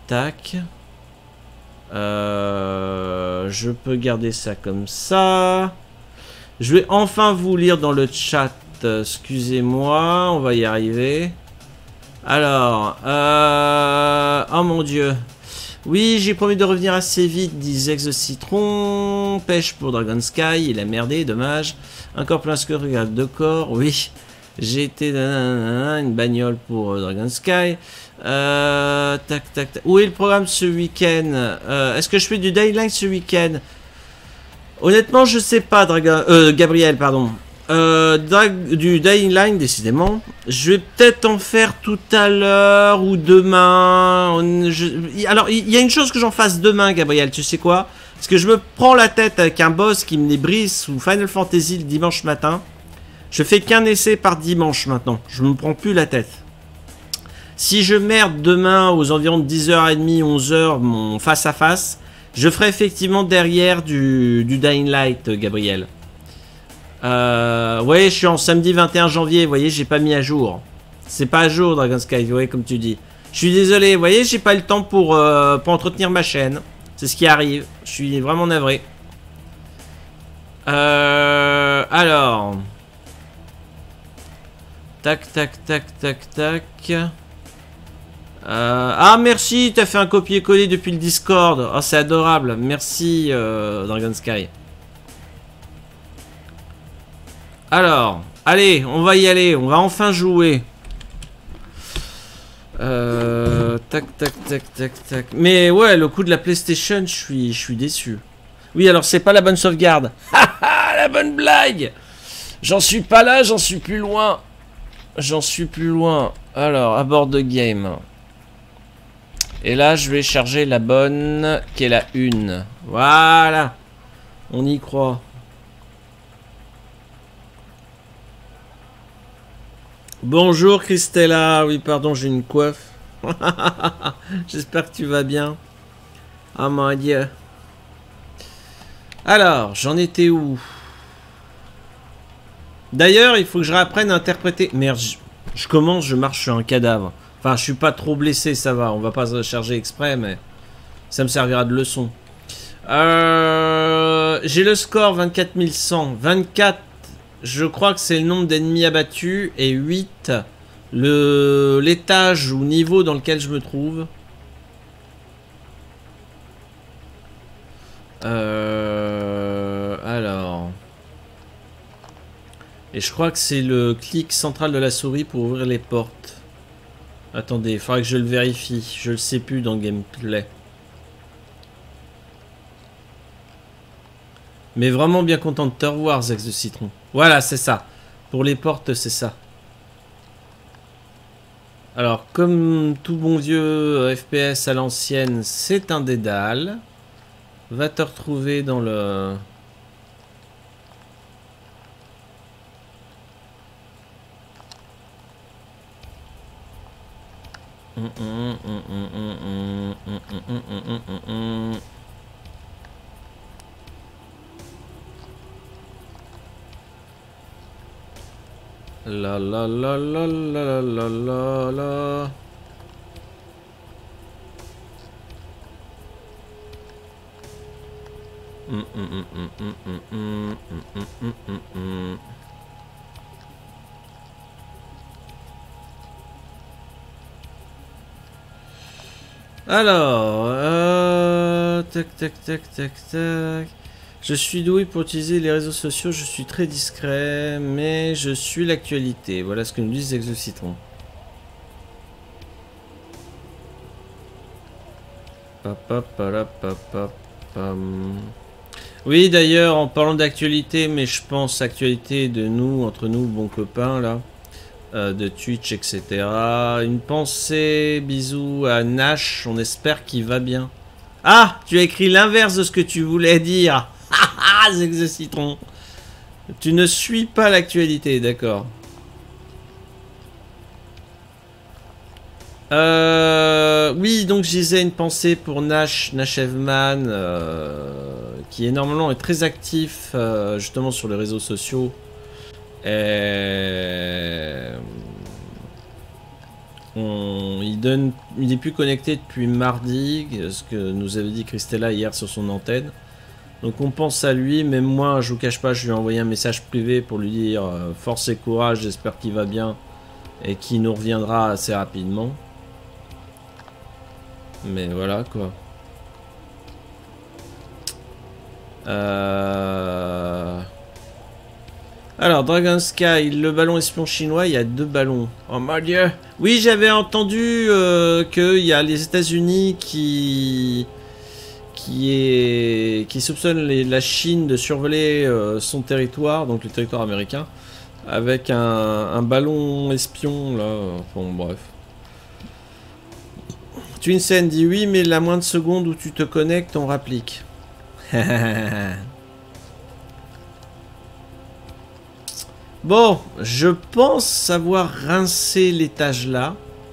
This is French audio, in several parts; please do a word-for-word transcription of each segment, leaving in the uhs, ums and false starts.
tac. Euh, je peux garder ça comme ça. Je vais enfin vous lire dans le chat. Excusez-moi, on va y arriver. Alors, euh... oh mon dieu. Oui, j'ai promis de revenir assez vite, dit Zex de Citron. Pêche pour Dragon Sky, il a merdé, dommage. Encore plein que regarde de corps, oui. J'ai été une bagnole pour Dragon Sky. Euh, tac, tac, tac. Où est le programme ce week-end? euh, Est-ce que je fais du Daylight ce week-end? Honnêtement, je sais pas, Dragon... Euh, Gabriel, pardon. Euh, du Dying Line, décidément. Je vais peut-être en faire tout à l'heure ou demain. On, je, alors, il y a une chose que j'en fasse demain, Gabriel, tu sais quoi? Parce que je me prends la tête avec un boss qui me les brise sous Final Fantasy le dimanche matin. Je fais qu'un essai par dimanche maintenant. Je me prends plus la tête. Si je merde demain aux environs de dix heures trente, onze heures, mon face-à-face, je ferai effectivement derrière du, du Dying Light, Gabriel. Euh, ouais, je suis en samedi vingt et un janvier, vous voyez, j'ai pas mis à jour. C'est pas à jour, Dragon Sky, vous voyez, comme tu dis. Je suis désolé, vous voyez, j'ai pas eu le temps pour, euh, pour entretenir ma chaîne. C'est ce qui arrive, je suis vraiment navré. Euh, alors... Tac, tac, tac, tac, tac... Euh, ah, merci, t'as fait un copier-coller depuis le Discord. Oh, c'est adorable, merci, euh, Dragon Sky. Alors, allez, on va y aller, on va enfin jouer. Euh, tac, tac, tac, tac, tac. Mais ouais, le coup de la PlayStation, je suis, je suis déçu. Oui, alors c'est pas la bonne sauvegarde. Haha, la bonne blague. J'en suis pas là, j'en suis plus loin. J'en suis plus loin. Alors, abort de game. Et là, je vais charger la bonne, qui est la une. Voilà. On y croit. Bonjour Christella, oui pardon j'ai une coiffe. J'espère que tu vas bien. Oh mon dieu. Alors, j'en étais où? D'ailleurs, il faut que je réapprenne à interpréter. Merde, je, je commence, je marche sur un cadavre. Enfin, je suis pas trop blessé, ça va. On va pas se recharger exprès, mais ça me servira de leçon. Euh, j'ai le score vingt-quatre mille cent. vingt-quatre. Je crois que c'est le nombre d'ennemis abattus et huit le l'étage ou niveau dans lequel je me trouve. Euh, alors. Et je crois que c'est le clic central de la souris pour ouvrir les portes. Attendez, il faudra que je le vérifie. Je le sais plus dans le gameplay. Mais vraiment bien content de te revoir, Zex de Citron. Voilà, c'est ça. Pour les portes, c'est ça. Alors, comme tout bon vieux F P S à l'ancienne, c'est un dédale. Va te retrouver dans le... La la la la la la la la. Mm, mm, mm, mm, mm, mm, mm, mm, mm, mm, mm. Alors, euh, tac tac tac tac tac. Je suis doué pour utiliser les réseaux sociaux, je suis très discret, mais je suis l'actualité. Voilà ce que nous dit Zex de Citron. Oui, d'ailleurs, en parlant d'actualité, mais je pense actualité de nous, entre nous, bons copains, là, euh, de Twitch, et cetera. Une pensée, bisous à Nash, on espère qu'il va bien. Ah, tu as écrit l'inverse de ce que tu voulais dire. Ah, Zex de Citron. Tu ne suis pas l'actualité, d'accord. Euh, oui, donc je disais une pensée pour Nash, Nash Evman, euh, qui énormément est très actif euh, justement sur les réseaux sociaux. Et... On, il donne, il est plus connecté depuis mardi, ce que nous avait dit Christella hier sur son antenne. Donc on pense à lui, même moi, je vous cache pas, je lui ai envoyé un message privé pour lui dire euh, force et courage, j'espère qu'il va bien et qu'il nous reviendra assez rapidement. Mais voilà quoi. Euh... Alors, Dragon Sky, le ballon espion chinois, il y a deux ballons. Oh mon dieu! Oui, j'avais entendu euh, qu'il y a les États-Unis qui... qui est qui soupçonne les, la Chine de survoler euh, son territoire, donc le territoire américain, avec un, un ballon espion, là. Bon, bref. Twinsen dit oui, mais la moindre seconde où tu te connectes, on rapplique. Bon, je pense avoir rincé l'étage là.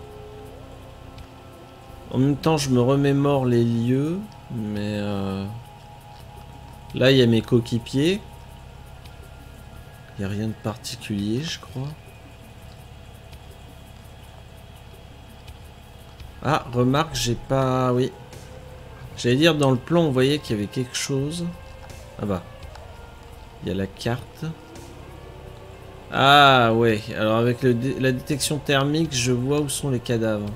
En même temps, je me remémore les lieux. Mais euh... là, il y a mes coéquipiers. Il n'y a rien de particulier, je crois. Ah, remarque, j'ai pas... Oui. J'allais dire, dans le plan, on voyait qu'il y avait quelque chose. Ah bah. Il y a la carte. Ah ouais, alors avec le dé la détection thermique, je vois où sont les cadavres.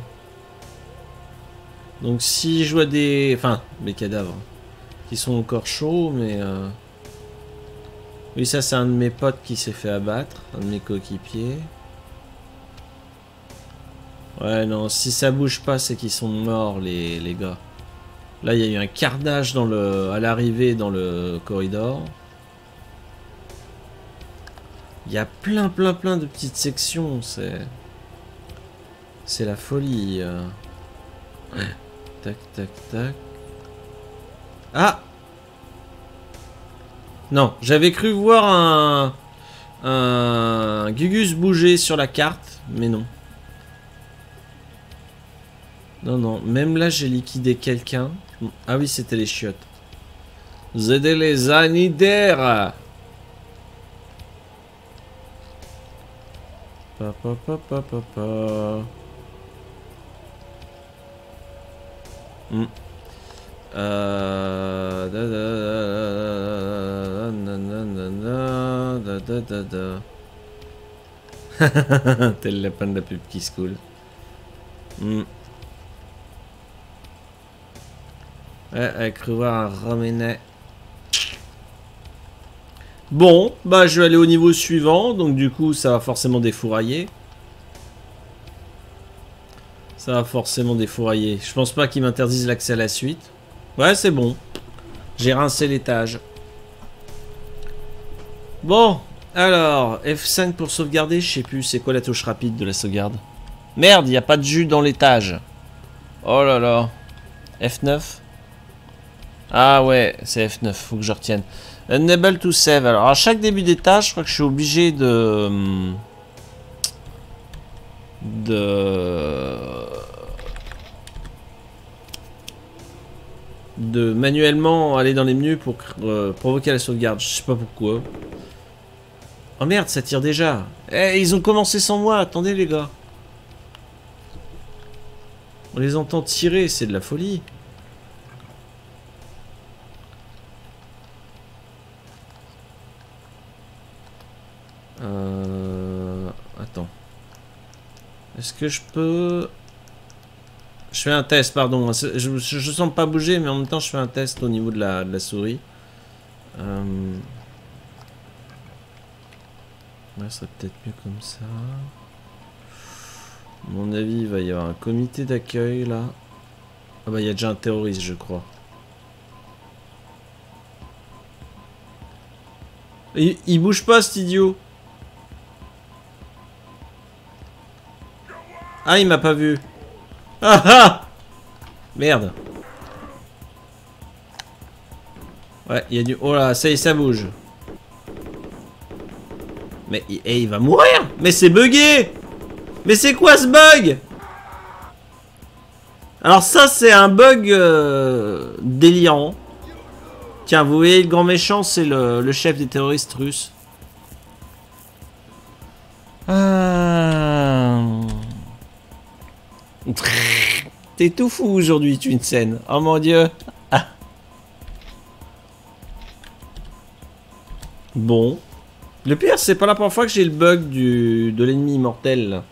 Donc si je vois des... Enfin, les cadavres. Qui sont encore chauds, mais... Euh... Oui, ça c'est un de mes potes qui s'est fait abattre. Un de mes coéquipiers. Ouais, non, si ça bouge pas, c'est qu'ils sont morts, les, les gars. Là, il y a eu un carnage dans le, à l'arrivée dans le corridor. Il y a plein, plein, plein de petites sections. C'est... C'est la folie. Euh... Ouais. Tac, tac, tac. Ah! Non, j'avais cru voir un... Un... Gugus bouger sur la carte, mais non. Non, non, même là, j'ai liquidé quelqu'un. Ah oui, c'était les chiottes. Vous aidez les anidaires. Pa, pa, pa, pa, pa, pa. Hmm. Euh... Da, da, da, da, da, da, da. Tel lapin de la pub qui se coule. Hmm. Ouais, avec cru voir un Roménet. Bon, bah je vais aller au niveau suivant, donc du coup ça va forcément défourailler. Ça va forcément défourailler. Je pense pas qu'ils m'interdisent l'accès à la suite. Ouais, c'est bon. J'ai rincé l'étage. Bon, alors, F cinq pour sauvegarder, je sais plus, c'est quoi la touche rapide de la sauvegarde? Merde, il n'y a pas de jus dans l'étage. Oh là là. F neuf. Ah ouais, c'est F neuf, faut que je retienne. Enable to save. Alors, à chaque début d'étage, je crois que je suis obligé de... De... De manuellement aller dans les menus pour euh, provoquer la sauvegarde. Je sais pas pourquoi. Oh merde, ça tire déjà. Eh, hey, ils ont commencé sans moi. Attendez les gars. On les entend tirer, c'est de la folie. Euh... Attends. Est-ce que je peux... Je fais un test, pardon. Je, je, je sens pas bouger, mais en même temps, je fais un test au niveau de la, de la souris. Euh... Ouais, ça serait peut-être mieux comme ça. À mon avis, il va y avoir un comité d'accueil, là. Ah bah, il y a déjà un terroriste, je crois. Il, il bouge pas, cet idiot. Ah, il m'a pas vu. Ah ah! Merde. Ouais, il y a du... Oh là, ça y est, ça bouge. Mais et il va mourir. Mais c'est bugué. Mais c'est quoi ce bug? Alors ça, c'est un bug euh, délirant. Tiens, vous voyez, le grand méchant, c'est le, le chef des terroristes russes. Euh... T'es tout fou aujourd'hui, Twinsen. Oh mon dieu. Ah. Bon. Le pire, c'est pas la première fois que j'ai le bug du, de l'ennemi immortel.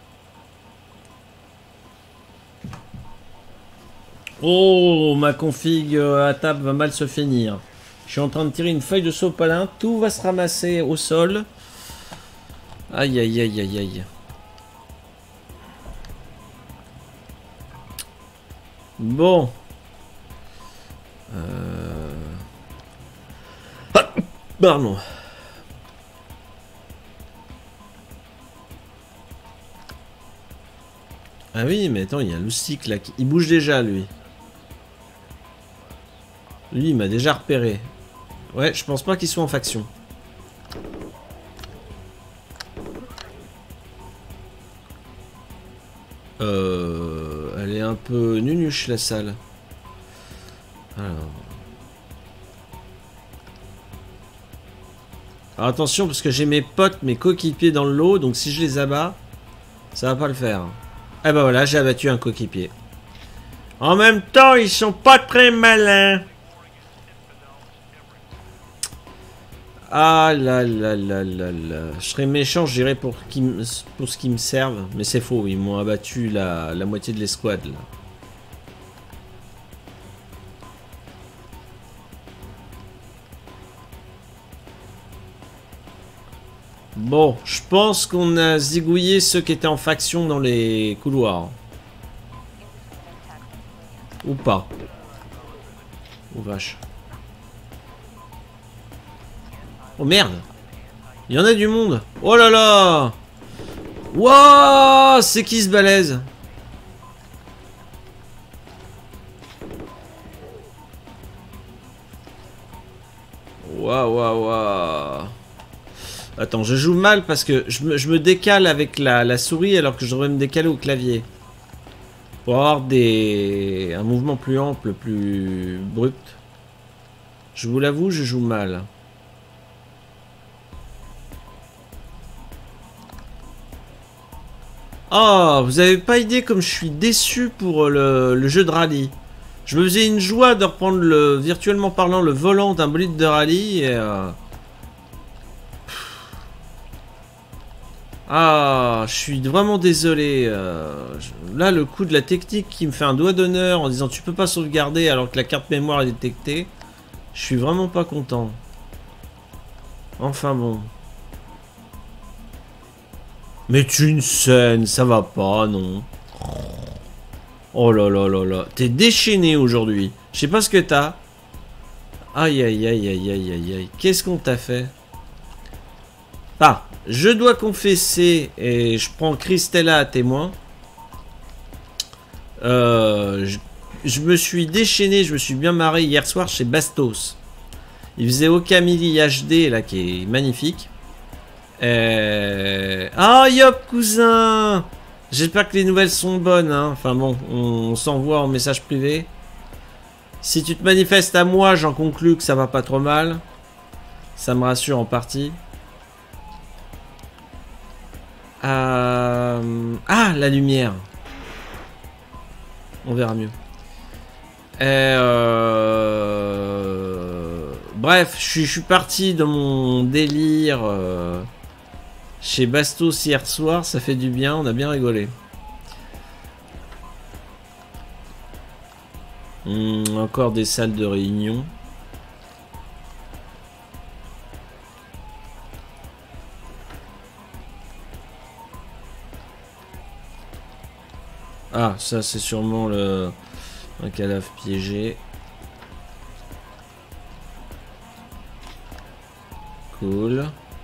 Oh, ma config à table va mal se finir. Je suis en train de tirer une feuille de sopalin. Tout va se ramasser au sol. Aïe, aïe, aïe, aïe, aïe. Bon. Euh... Ah, pardon. Ah oui, mais attends, il y a Loustic là. Qui... Il bouge déjà, lui. Lui, il m'a déjà repéré. Ouais, je pense pas qu'il soit en faction. Euh... Elle est un peu nunuche, la salle. Alors... Alors attention, parce que j'ai mes potes, mes coéquipiers dans le lot, donc si je les abats, ça va pas le faire. Eh ben voilà, j'ai abattu un coéquipier. En même temps, ils sont pas très malins. Ah là là là là là. Je serais méchant, je dirais pour, qui pour ce qui me servent. Mais c'est faux, ils m'ont abattu la, la moitié de l'escouade là. Bon, je pense qu'on a zigouillé ceux qui étaient en faction dans les couloirs. Ou pas. Oh vache. Oh merde. Il y en a du monde. Oh là là. Wouah. C'est qui ce balèze? Waouh, waouh, waouh. Attends, je joue mal parce que je me, je me décale avec la, la souris alors que je devrais me décaler au clavier. Pour avoir des, un mouvement plus ample, plus brut. Je vous l'avoue, je joue mal. Oh, vous avez pas idée comme je suis déçu pour le, le jeu de rallye. Je me faisais une joie de reprendre le, virtuellement parlant, le volant d'un bolide de rallye et... Euh... Ah, je suis vraiment désolé. Euh, je... Là, le coup de la technique qui me fait un doigt d'honneur en disant tu peux pas sauvegarder alors que la carte mémoire est détectée. Je suis vraiment pas content. Enfin bon. Mais tu une scène, ça va pas, non. Oh là là là là. T'es déchaîné aujourd'hui. Je sais pas ce que t'as. Aïe aïe aïe aïe aïe aïe aïe. Qu'est-ce qu'on t'a fait? Ah, je dois confesser, et je prends Christella à témoin. Euh, je, je me suis déchaîné, je me suis bien marré hier soir chez Bastos. Il faisait Okamili H D, là, qui est magnifique. Euh... Ah, yop, cousin! J'espère que les nouvelles sont bonnes, hein. Enfin bon, on, on s'envoie en message privé. Si tu te manifestes à moi, j'en conclus que ça va pas trop mal. Ça me rassure en partie. Euh... Ah, la lumière. On verra mieux. Euh... Bref, je suis, je suis parti dans mon délire euh, chez Bastos hier soir. Ça fait du bien, on a bien rigolé. Hum, encore des salles de réunion. Ah, ça c'est sûrement le un cadavre piégé. Cool.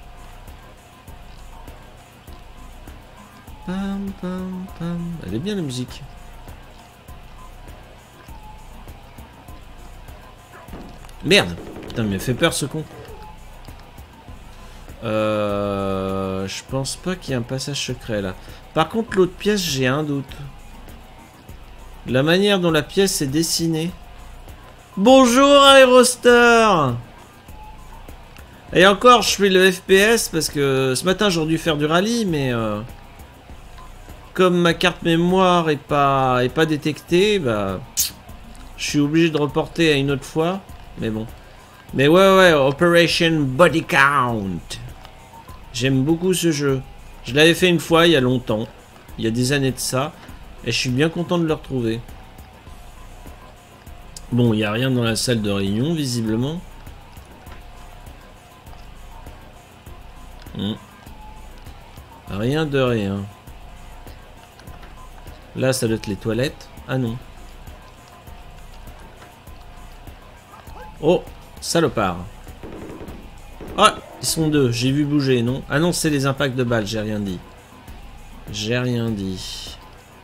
Pam, pam, pam. Elle est bien la musique. Merde. Putain, mais il fait peur ce con. Euh, je pense pas qu'il y ait un passage secret là. Par contre, l'autre pièce, j'ai un doute. La manière dont la pièce est dessinée. Bonjour Aerostar. Et encore, je fais le F P S parce que ce matin j'aurais dû faire du rallye, mais euh, comme ma carte mémoire est pas, est pas détectée, bah, je suis obligé de reporter à une autre fois. Mais bon. Mais ouais, ouais, Operation Body Count. J'aime beaucoup ce jeu. Je l'avais fait une fois il y a longtemps. Il y a des années de ça. Et je suis bien content de le retrouver. Bon, il n'y a rien dans la salle de réunion, visiblement. Hmm. Rien de rien. Là, ça doit être les toilettes. Ah non. Oh, salopard. Ah, ils sont deux. J'ai vu bouger, non? Ah non, c'est les impacts de balles. J'ai rien dit. J'ai rien dit.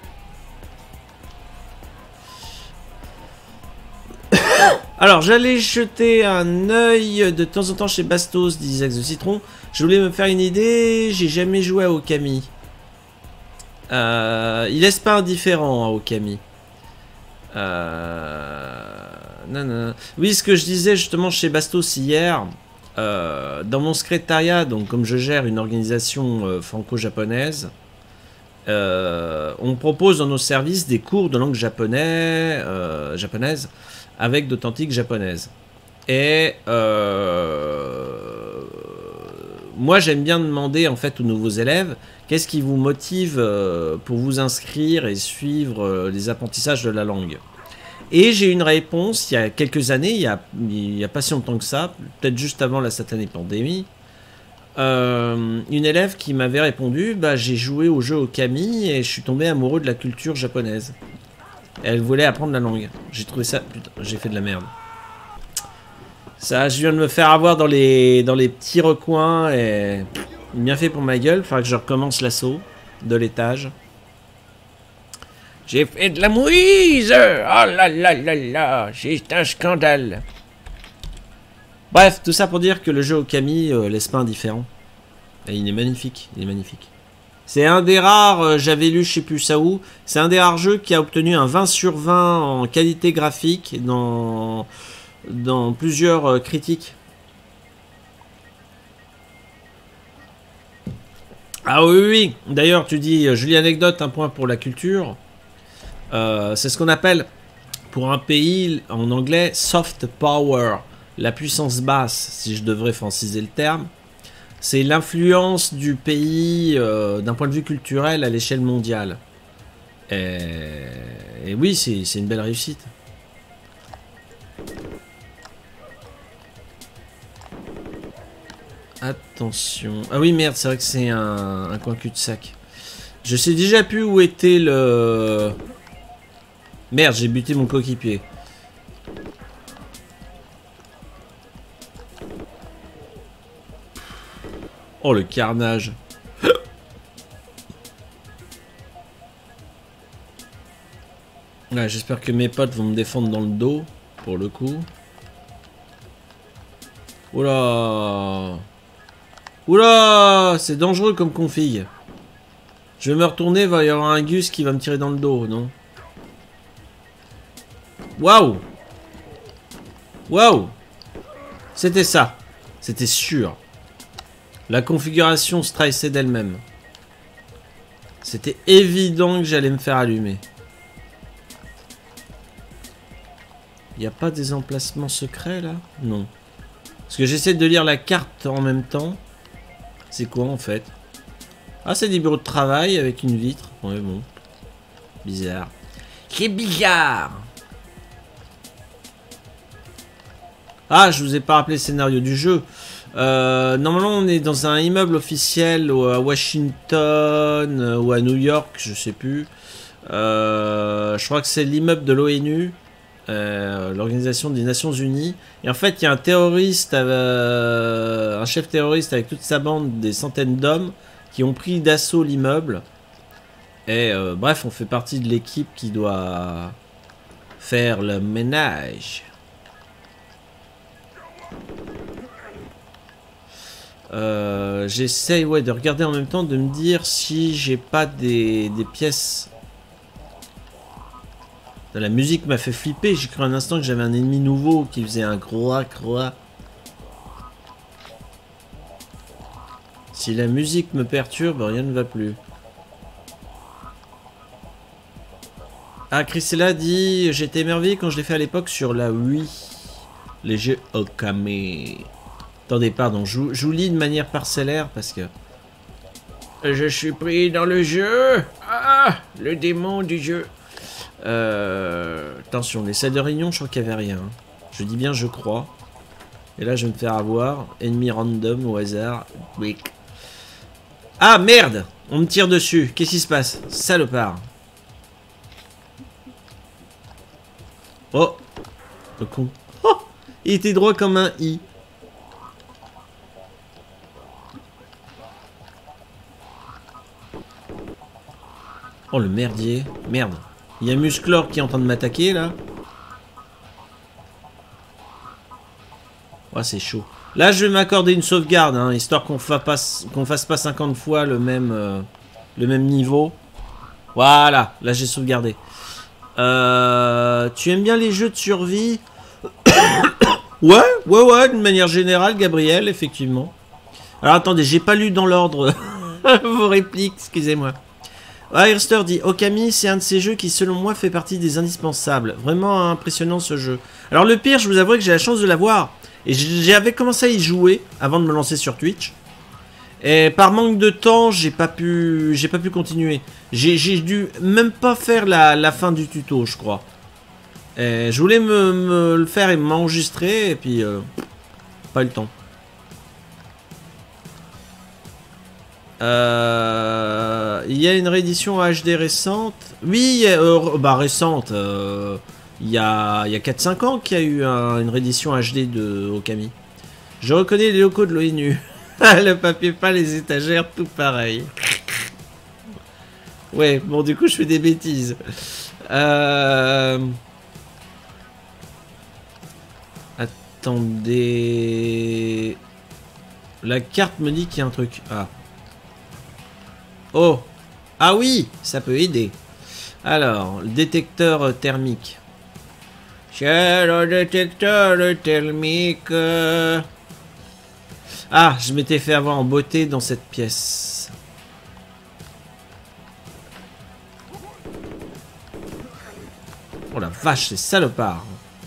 Alors, j'allais jeter un œil de temps en temps chez Bastos, dit Zax de Citron. Je voulais me faire une idée. J'ai jamais joué à Okami. Euh, il laisse pas indifférent à Okami. Euh... Non, non. Oui, ce que je disais justement chez Bastos hier, euh, dans mon secrétariat, donc comme je gère une organisation euh, franco-japonaise, euh, on propose dans nos services des cours de langue japonais, euh, japonaise avec d'authentiques japonaises. Et euh, moi, j'aime bien demander en fait aux nouveaux élèves qu'est-ce qui vous motive euh, pour vous inscrire et suivre euh, les apprentissages de la langue. Et j'ai une réponse il y a quelques années, il y a, il y a pas si longtemps que ça, peut-être juste avant la satanée pandémie, euh, une élève qui m'avait répondu bah, j'ai joué au jeu Okami et je suis tombé amoureux de la culture japonaise. Elle voulait apprendre la langue. J'ai trouvé ça... Putain, j'ai fait de la merde. Ça, je viens de me faire avoir dans les, dans les petits recoins et... Bien fait pour ma gueule. Il faudra que je recommence l'assaut de l'étage. J'ai fait de la mouise. Oh là là là là. C'est un scandale. Bref, tout ça pour dire que le jeu Okami euh, laisse pas indifférent. Et il est magnifique. Il est magnifique. C'est un des rares, euh, j'avais lu je sais plus ça où, c'est un des rares jeux qui a obtenu un vingt sur vingt en qualité graphique dans, dans plusieurs euh, critiques. Ah oui, oui, oui. D'ailleurs, tu dis, euh, jolie anecdote, un point pour la culture. Euh, c'est ce qu'on appelle, pour un pays, en anglais, soft power, la puissance basse, si je devrais franciser le terme. C'est l'influence du pays euh, d'un point de vue culturel à l'échelle mondiale. Et, et oui, c'est une belle réussite. Attention. Ah oui, merde, c'est vrai que c'est un, un coin cul-de-sac. Je sais déjà plus où était le... Merde, j'ai buté mon coéquipier. Oh, le carnage. Ouais, j'espère que mes potes vont me défendre dans le dos, pour le coup. Oula. Oula, c'est dangereux comme config. Je vais me retourner, il va y avoir un Gus qui va me tirer dans le dos, non? Waouh. Waouh. C'était ça. C'était sûr. La configuration se trahissait d'elle-même. C'était évident que j'allais me faire allumer. Il n'y a pas des emplacements secrets là? Non. Parce que j'essaie de lire la carte en même temps. C'est quoi en fait? Ah, c'est des bureaux de travail avec une vitre. Ouais, bon. Bizarre. C'est bizarre. Ah, je vous ai pas rappelé le scénario du jeu. Euh, normalement, on est dans un immeuble officiel à Washington euh, ou à New York, je sais plus. Euh, je crois que c'est l'immeuble de l'ONU, euh, l'Organisation des Nations Unies. Et en fait, il y a un terroriste, euh, un chef terroriste avec toute sa bande, des centaines d'hommes qui ont pris d'assaut l'immeuble. Et euh, bref, on fait partie de l'équipe qui doit faire le ménage. Euh, J'essaye ouais, de regarder en même temps, de me dire si j'ai pas des, des pièces. La musique m'a fait flipper, j'ai cru un instant que j'avais un ennemi nouveau qui faisait un croix croix. Si la musique me perturbe, rien ne va plus. Ah, Chrisella dit, j'étais émerveillé quand je l'ai fait à l'époque sur la Wii. Les jeux Okame. Attendez, pardon, je, je vous lis de manière parcellaire parce que... Je suis pris dans le jeu. Ah, le démon du jeu. Euh, attention, les salles de réunion, je crois qu'il n'y avait rien. Je dis bien je crois. Et là, je vais me faire avoir. Ennemi random au hasard. Oui. Ah, merde! On me tire dessus. Qu'est-ce qui se passe? Salopard. Oh! Le con. Oh! Il était droit comme un i. Oh, le merdier. Merde. Il y a Musclor qui est en train de m'attaquer, là. Ouais, c'est chaud. Là, je vais m'accorder une sauvegarde, hein, histoire qu'on fa qu'on fasse pas cinquante fois le même, euh, le même niveau. Voilà, là, j'ai sauvegardé. Euh, tu aimes bien les jeux de survie? Ouais, ouais, ouais, d'une manière générale, Gabriel, effectivement. Alors, attendez, j'ai pas lu dans l'ordre vos répliques, excusez-moi. Ouais, Hirster dit, Okami, c'est un de ces jeux qui, selon moi, fait partie des indispensables. Vraiment impressionnant, ce jeu. Alors, le pire, je vous avouerai que j'ai la chance de l'avoir. Et j'avais commencé à y jouer avant de me lancer sur Twitch. Et par manque de temps, j'ai pas pu, j'ai pas pu continuer. J'ai dû même pas faire la, la fin du tuto, je crois. Et je voulais me, me le faire et m'enregistrer, et puis euh, pas eu le temps. Euh, il y a une réédition H D récente. Oui, euh, bah récente. Euh, il y a, il y a quatre cinq ans qu'il y a eu un, une réédition H D de Okami. Je reconnais les locaux de l'ONU. Le papier peint, les étagères, tout pareil. Ouais, bon, du coup, je fais des bêtises. Euh... Attendez... La carte me dit qu'il y a un truc. Ah. Oh. Ah oui, ça peut aider. Alors, le détecteur thermique. C'est le détecteur thermique. Ah, je m'étais fait avoir en beauté dans cette pièce. Oh la vache, c'est salopard.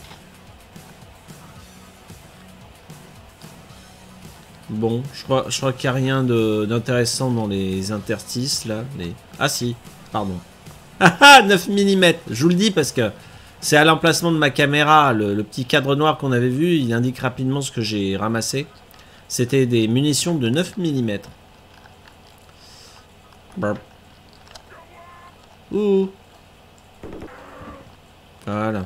Bon, je crois, je crois qu'il n'y a rien d'intéressant dans les interstices, là. Les... Ah si, pardon. Ah neuf millimètres. Je vous le dis parce que c'est à l'emplacement de ma caméra. Le, le petit cadre noir qu'on avait vu, il indique rapidement ce que j'ai ramassé. C'était des munitions de neuf millimètres. Ouh. Voilà.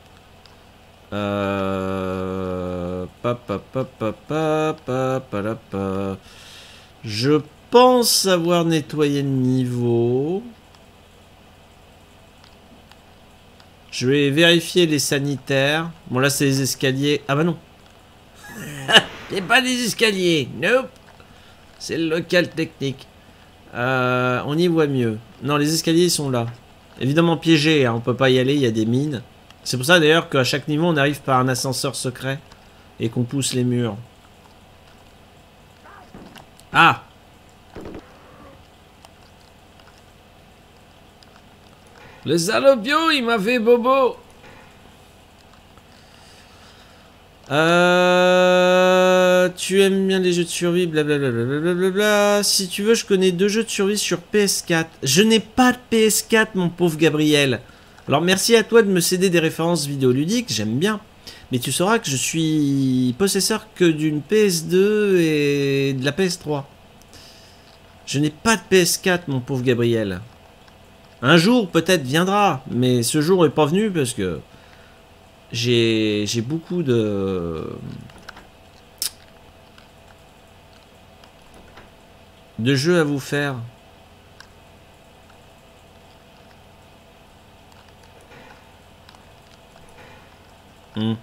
Euh... Pa, pa, pa, pa, pa, pa, pa, la, pa. Je pense avoir nettoyé le niveau. Je vais vérifier les sanitaires. Bon là c'est les escaliers. Ah bah non. C'est pas des escaliers. Nope. C'est le local technique. Euh, on y voit mieux. Non, les escaliers ils sont là. Évidemment piégés, hein, on peut pas y aller, il y a des mines. C'est pour ça d'ailleurs qu'à chaque niveau on arrive par un ascenseur secret. Et qu'on pousse les murs. Ah! Le salopio, il m'a fait bobo! Euh, tu aimes bien les jeux de survie, blablabla. Blablabla. Si tu veux, je connais deux jeux de survie sur P S quatre. Je n'ai pas de P S quatre, mon pauvre Gabriel. Alors merci à toi de me céder des références vidéoludiques, j'aime bien. Mais tu sauras que je suis possesseur que d'une P S deux et de la P S trois. Je n'ai pas de P S quatre, mon pauvre Gabriel. Un jour, peut-être, viendra. Mais ce jour n'est pas venu parce que j'ai j'ai beaucoup de... de jeux à vous faire. Hmm.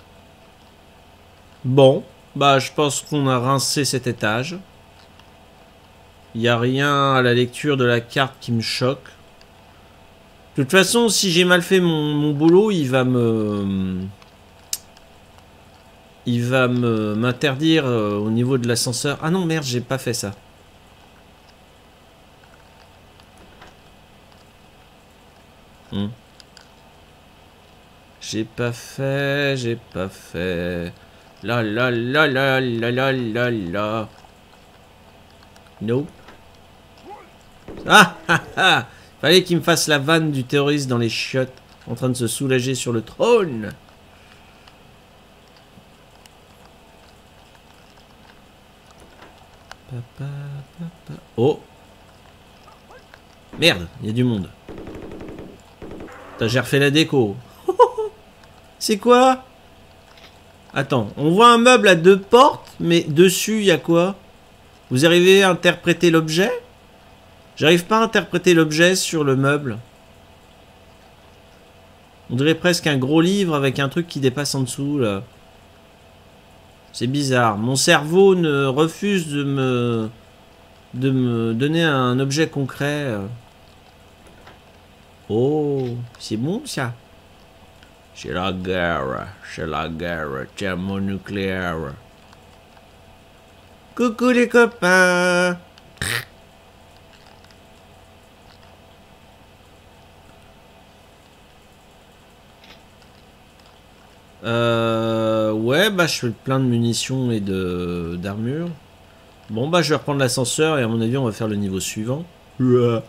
Bon, bah je pense qu'on a rincé cet étage. Il n'y a rien à la lecture de la carte qui me choque. De toute façon, si j'ai mal fait mon, mon boulot, il va me... Il va me m'interdire euh, au niveau de l'ascenseur. Ah non, merde, j'ai pas fait ça. Hmm. J'ai pas fait, j'ai pas fait. La la la la la la la la. No. Ah ah ah. Fallait qu'il me fasse la vanne du terroriste dans les chiottes, en train de se soulager sur le trône. Papa, papa. Oh. Merde, il y a du monde. J'ai refait la déco. C'est quoi? Attends, on voit un meuble à deux portes, mais dessus, il y a quoi? Vous arrivez à interpréter l'objet? J'arrive pas à interpréter l'objet sur le meuble. On dirait presque un gros livre avec un truc qui dépasse en dessous, là. C'est bizarre. Mon cerveau ne refuse de me... de me donner un objet concret. Oh, c'est bon, ça. C'est la guerre, c'est la guerre thermonucléaire. Coucou les copains. Euh, ouais, bah je fais plein de munitions et de d'armure. Bon bah je vais reprendre l'ascenseur et à mon avis on va faire le niveau suivant. Ouais.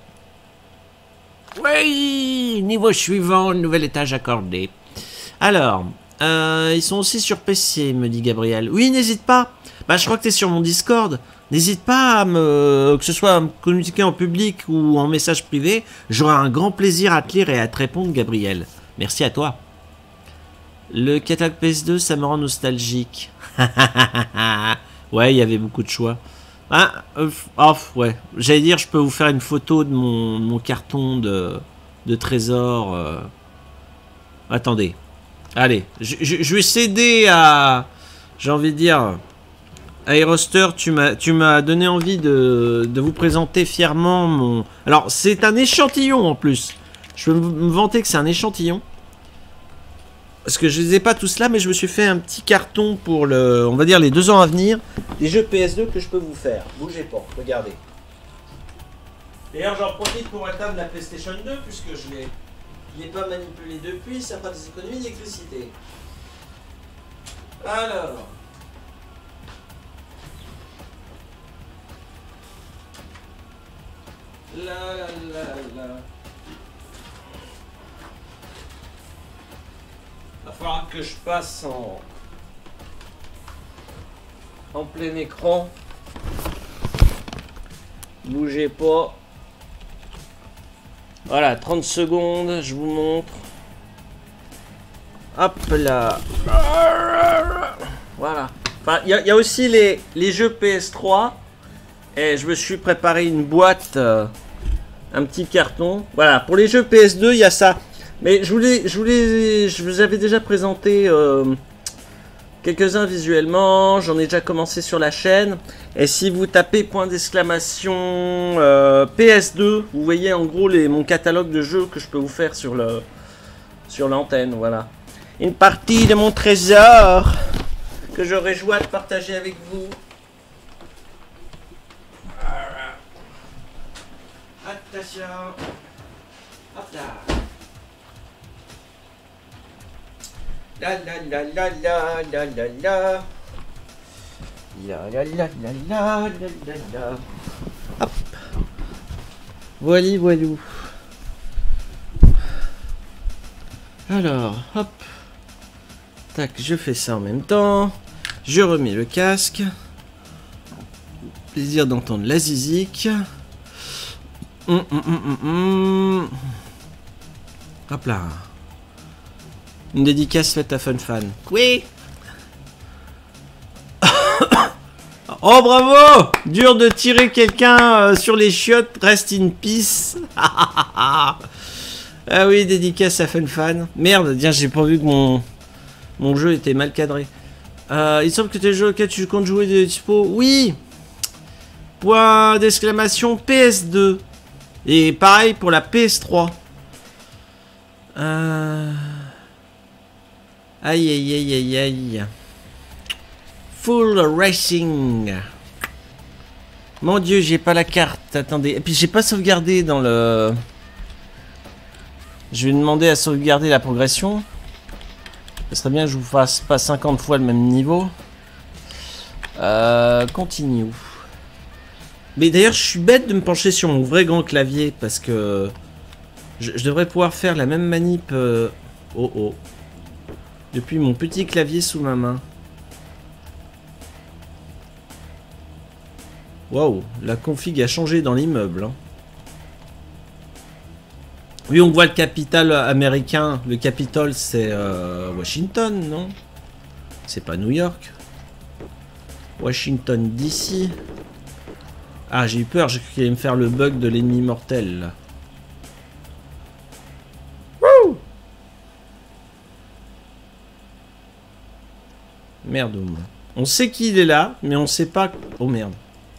Oui, niveau suivant, nouvel étage accordé. Alors, euh, ils sont aussi sur P C, me dit Gabriel. Oui, n'hésite pas. Bah, je crois que tu es sur mon Discord. N'hésite pas à me, que ce soit à me communiquer en public ou en message privé. J'aurai un grand plaisir à te lire et à te répondre, Gabriel. Merci à toi. Le catalogue P S deux, ça me rend nostalgique. Ouais, il y avait beaucoup de choix. Ah, euh, oh, ouais. J'allais dire, je peux vous faire une photo de mon, mon carton de, de trésor. Euh... Attendez. Allez, je, je, je vais céder à... J'ai envie de dire... Aeroster, tu m'as tu m'as donné envie de, de vous présenter fièrement mon... Alors, c'est un échantillon en plus. Je peux me vanter que c'est un échantillon. Parce que je les ai pas tous là, mais je me suis fait un petit carton pour le... On va dire les deux ans à venir. Des jeux P S deux que je peux vous faire. Bougez pas, regardez. D'ailleurs, j'en profite pour éteindre la PlayStation deux, puisque je l'ai... Il n'est pas manipulé depuis, ça fera des économies d'électricité. Alors. La la la la. Il va falloir que je passe en. En plein écran. Bougez pas. Voilà, trente secondes, je vous montre. Hop là. Voilà. Enfin, il y, y a aussi les, les jeux P S trois. Et je me suis préparé une boîte, euh, un petit carton. Voilà, pour les jeux P S deux, il y a ça. Mais je voulais, je voulais, je vous avais déjà présenté euh, quelques-uns visuellement. J'en ai déjà commencé sur la chaîne. Et si vous tapez point d'exclamation euh, P S deux, vous voyez en gros les, mon catalogue de jeux que je peux vous faire sur le sur l'antenne. Voilà. Une partie de mon trésor que j'aurais joie de partager avec vous. Voilà. Attention. Hop là. La la la la la la la la. La la la la la la la la. Hop. Voili voilou. Alors, hop. Tac, je fais ça en même temps. Je remets le casque. Plaisir d'entendre la zizik. Hum, hum, hum, hum, hum. Hop là. Une dédicace faite à Fun Fan. Oui. Oh bravo! Dur de tirer quelqu'un euh, sur les chiottes, rest in peace. Ah oui, dédicace à Fun Fan. Merde, tiens, j'ai pas vu que mon, mon jeu était mal cadré. Euh, il semble que tes jeux auxquels tu comptes jouer des dispo. Oui! Point d'exclamation P S deux. Et pareil pour la P S trois. Euh... Aïe aïe aïe aïe aïe. Full Racing. Mon dieu, j'ai pas la carte. Attendez. Et puis j'ai pas sauvegardé dans le... Je vais demander à sauvegarder la progression. Ce serait bien que je vous fasse pas cinquante fois le même niveau. Euh, continue. Mais d'ailleurs, je suis bête de me pencher sur mon vrai grand clavier parce que je, je devrais pouvoir faire la même manip euh, oh oh depuis mon petit clavier sous ma main. Waouh, la config a changé dans l'immeuble. Hein. Oui, on voit le capital américain. Le Capitole, c'est euh, Washington, non? C'est pas New York. Washington D C. Ah, j'ai eu peur, j'ai cru qu'il allait me faire le bug de l'ennemi mortel. Là. Wouh! Merde. On sait qu'il est là, mais on sait pas... Oh merde.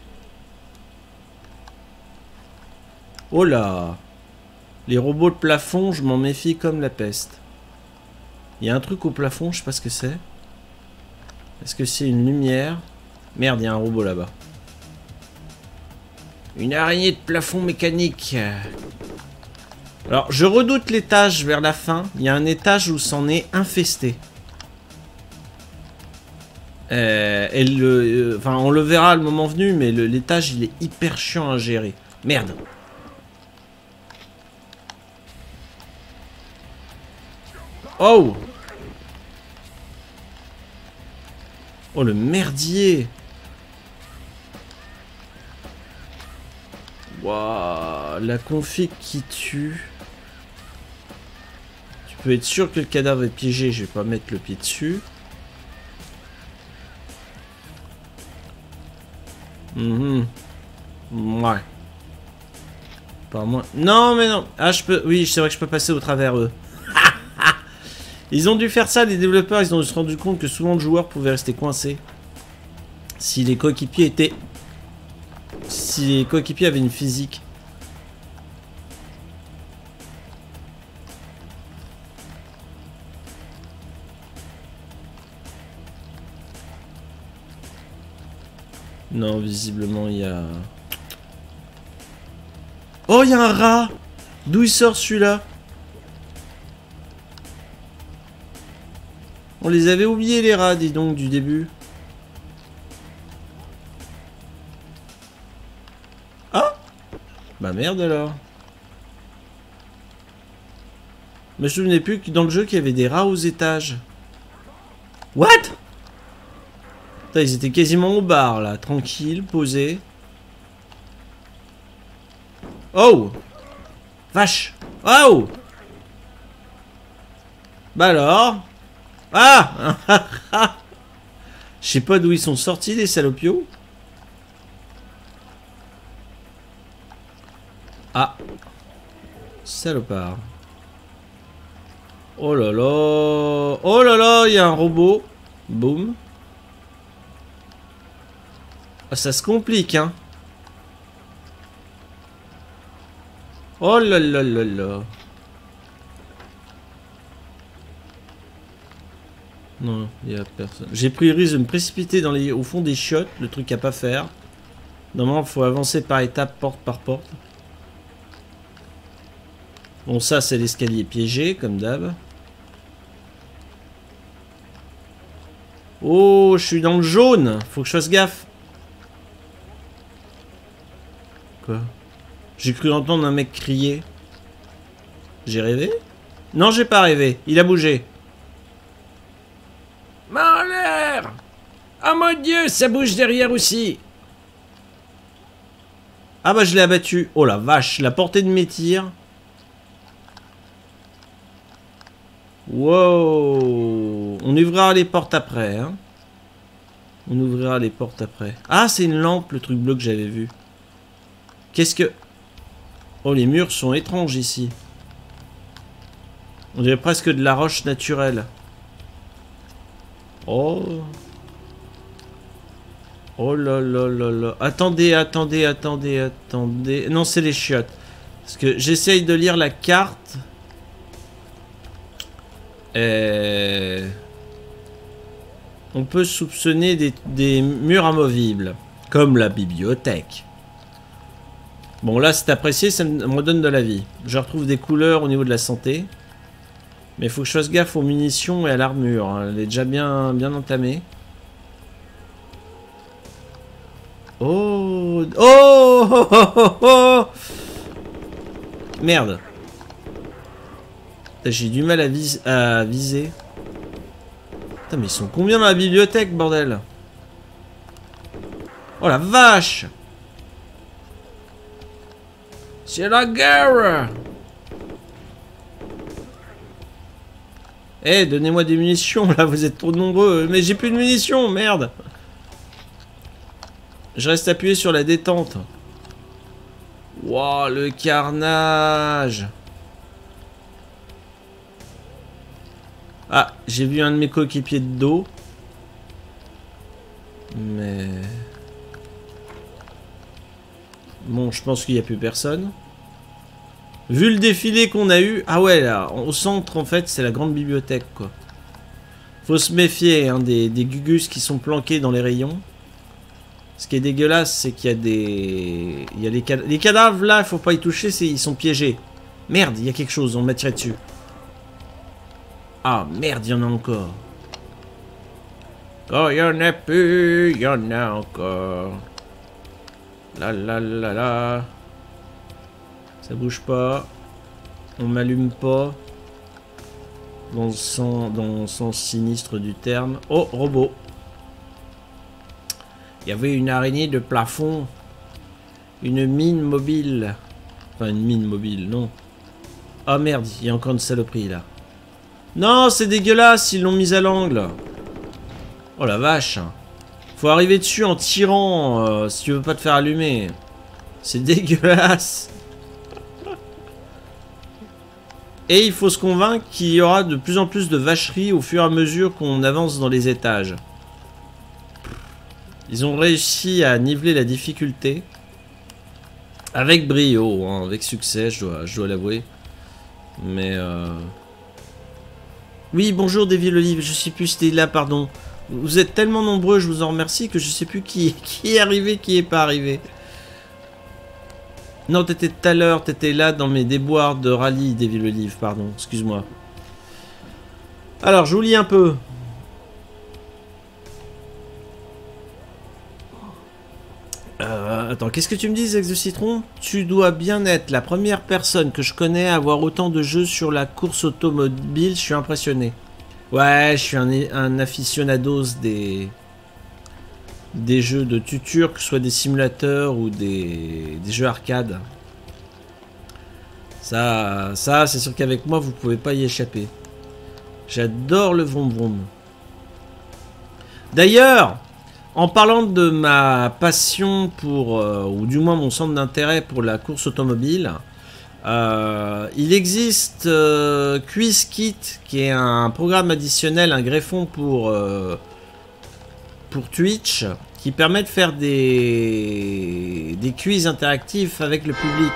Oh là! Les robots de plafond, je m'en méfie comme la peste. Il y a un truc au plafond, je sais pas ce que c'est. Est-ce que c'est une lumière? Merde, il y a un robot là-bas. Une araignée de plafond mécanique. Alors, je redoute l'étage vers la fin. Il y a un étage où c'en est infesté. Euh, et le, euh, enfin, on le verra le moment venu, mais l'étage, il est hyper chiant à gérer. Merde. Oh! Oh, le merdier! Waouh, la config qui tue. Tu peux être sûr que le cadavre est piégé, je vais pas mettre le pied dessus. Mhm. Ouais. Pas moi. Non, mais non. Ah, je peux. Oui, c'est vrai que je peux passer au travers eux. Ils ont dû faire ça, les développeurs. Ils ont dû se rendre compte que souvent le joueur pouvait rester coincé. Si les coéquipiers étaient. Si les coéquipiers avaient une physique. Non, visiblement, il y a... Oh, il y a un rat! D'où il sort celui-là? On les avait oubliés, les rats, dis donc, du début. Ah! Bah merde alors. Je me souvenais plus que dans le jeu qu'il y avait des rats aux étages. What? Putain, ils étaient quasiment au bar là, tranquille, posés. Oh! Vache! Oh! Bah alors? Ah! Je sais pas d'où ils sont sortis les salopios. Ah! Salopard. Oh là là! Oh là là! Il y a un robot. Boum. Ah, ça se complique, hein. Oh là là là là. Non, il n'y a personne. J'ai pris le risque de me précipiter dans les... au fond des chiottes, le truc à pas faire. Normalement, il faut avancer par étapes, porte par porte. Bon, ça, c'est l'escalier piégé, comme d'hab. Oh, je suis dans le jaune. Faut que je fasse gaffe. Quoi? J'ai cru entendre un mec crier. J'ai rêvé? Non, j'ai pas rêvé. Il a bougé. Main en l'air! Oh mon dieu, ça bouge derrière aussi. Ah bah je l'ai abattu. Oh la vache, la portée de mes tirs. Wow. On ouvrira les portes après, hein. On ouvrira les portes après. Ah, c'est une lampe, le truc bleu que j'avais vu. Qu'est-ce que... Oh, les murs sont étranges ici. On dirait presque de la roche naturelle. Oh. Oh là là là là. Attendez, attendez, attendez, attendez. Non, c'est les chiottes. Parce que j'essaye de lire la carte. Et... on peut soupçonner des, des murs amovibles. Comme la bibliothèque. Bon, là, c'est apprécié, ça me redonne de la vie. Je retrouve des couleurs au niveau de la santé. Mais il faut que je fasse gaffe aux munitions et à l'armure. Hein. Elle est déjà bien, bien entamée. Oh oh, oh, oh, oh, oh. Merde. J'ai du mal à, vis à viser. Putain, mais ils sont combien dans la bibliothèque, bordel? Oh la vache! C'est la guerre! Eh, hey, donnez-moi des munitions, là, vous êtes trop nombreux. Mais j'ai plus de munitions, merde! Je reste appuyé sur la détente. Wouah, le carnage! Ah, j'ai vu un de mes coéquipiers de dos. Mais... Bon, je pense qu'il n'y a plus personne. Vu le défilé qu'on a eu... Ah ouais, là, au centre, en fait, c'est la grande bibliothèque, quoi. Faut se méfier, hein, des, des gugus qui sont planqués dans les rayons. Ce qui est dégueulasse, c'est qu'il y a des... Il y a les, cad... les cadavres, là, il faut pas y toucher, ils sont piégés. Merde, il y a quelque chose, on m'a tiré dessus. Ah, merde, il y en a encore. Oh, il y en a plus, il y en a encore. La la la la. Ça bouge pas. On m'allume pas. Dans le sens, dans le sens sinistre du terme. Oh, robot. Il y avait une araignée de plafond. Une mine mobile. Enfin, une mine mobile, non. Ah merde, il y a encore une saloperie là. Non, c'est dégueulasse, ils l'ont mise à l'angle. Oh la vache. Faut arriver dessus en tirant euh, si tu veux pas te faire allumer. C'est dégueulasse. Et il faut se convaincre qu'il y aura de plus en plus de vacheries au fur et à mesure qu'on avance dans les étages. Ils ont réussi à niveler la difficulté. Avec brio, hein, avec succès, je dois, je dois l'avouer. Mais... Euh... Oui, bonjour Devil Olive, je sais plus si c'était là, pardon. Vous êtes tellement nombreux, je vous en remercie, que je sais plus qui, qui est arrivé, qui est pas arrivé. Non, t'étais tout à l'heure, t'étais là dans mes déboires de rallye, Devil Olive, pardon, excuse-moi. Alors, je vous lis un peu. Euh, attends, qu'est-ce que tu me dis, Zex de Citron? Tu dois bien être la première personne que je connais à avoir autant de jeux sur la course automobile, je suis impressionné. Ouais, je suis un, un aficionados des... des jeux de tuture, que ce soit des simulateurs ou des, des jeux arcade. Ça, ça c'est sûr qu'avec moi, vous pouvez pas y échapper. J'adore le vroom vroom. D'ailleurs... En parlant de ma passion pour, euh, ou du moins mon centre d'intérêt pour la course automobile, euh, il existe euh, Quiz Kit, qui est un programme additionnel, un greffon pour, euh, pour Twitch, qui permet de faire des, des quiz interactifs avec le public.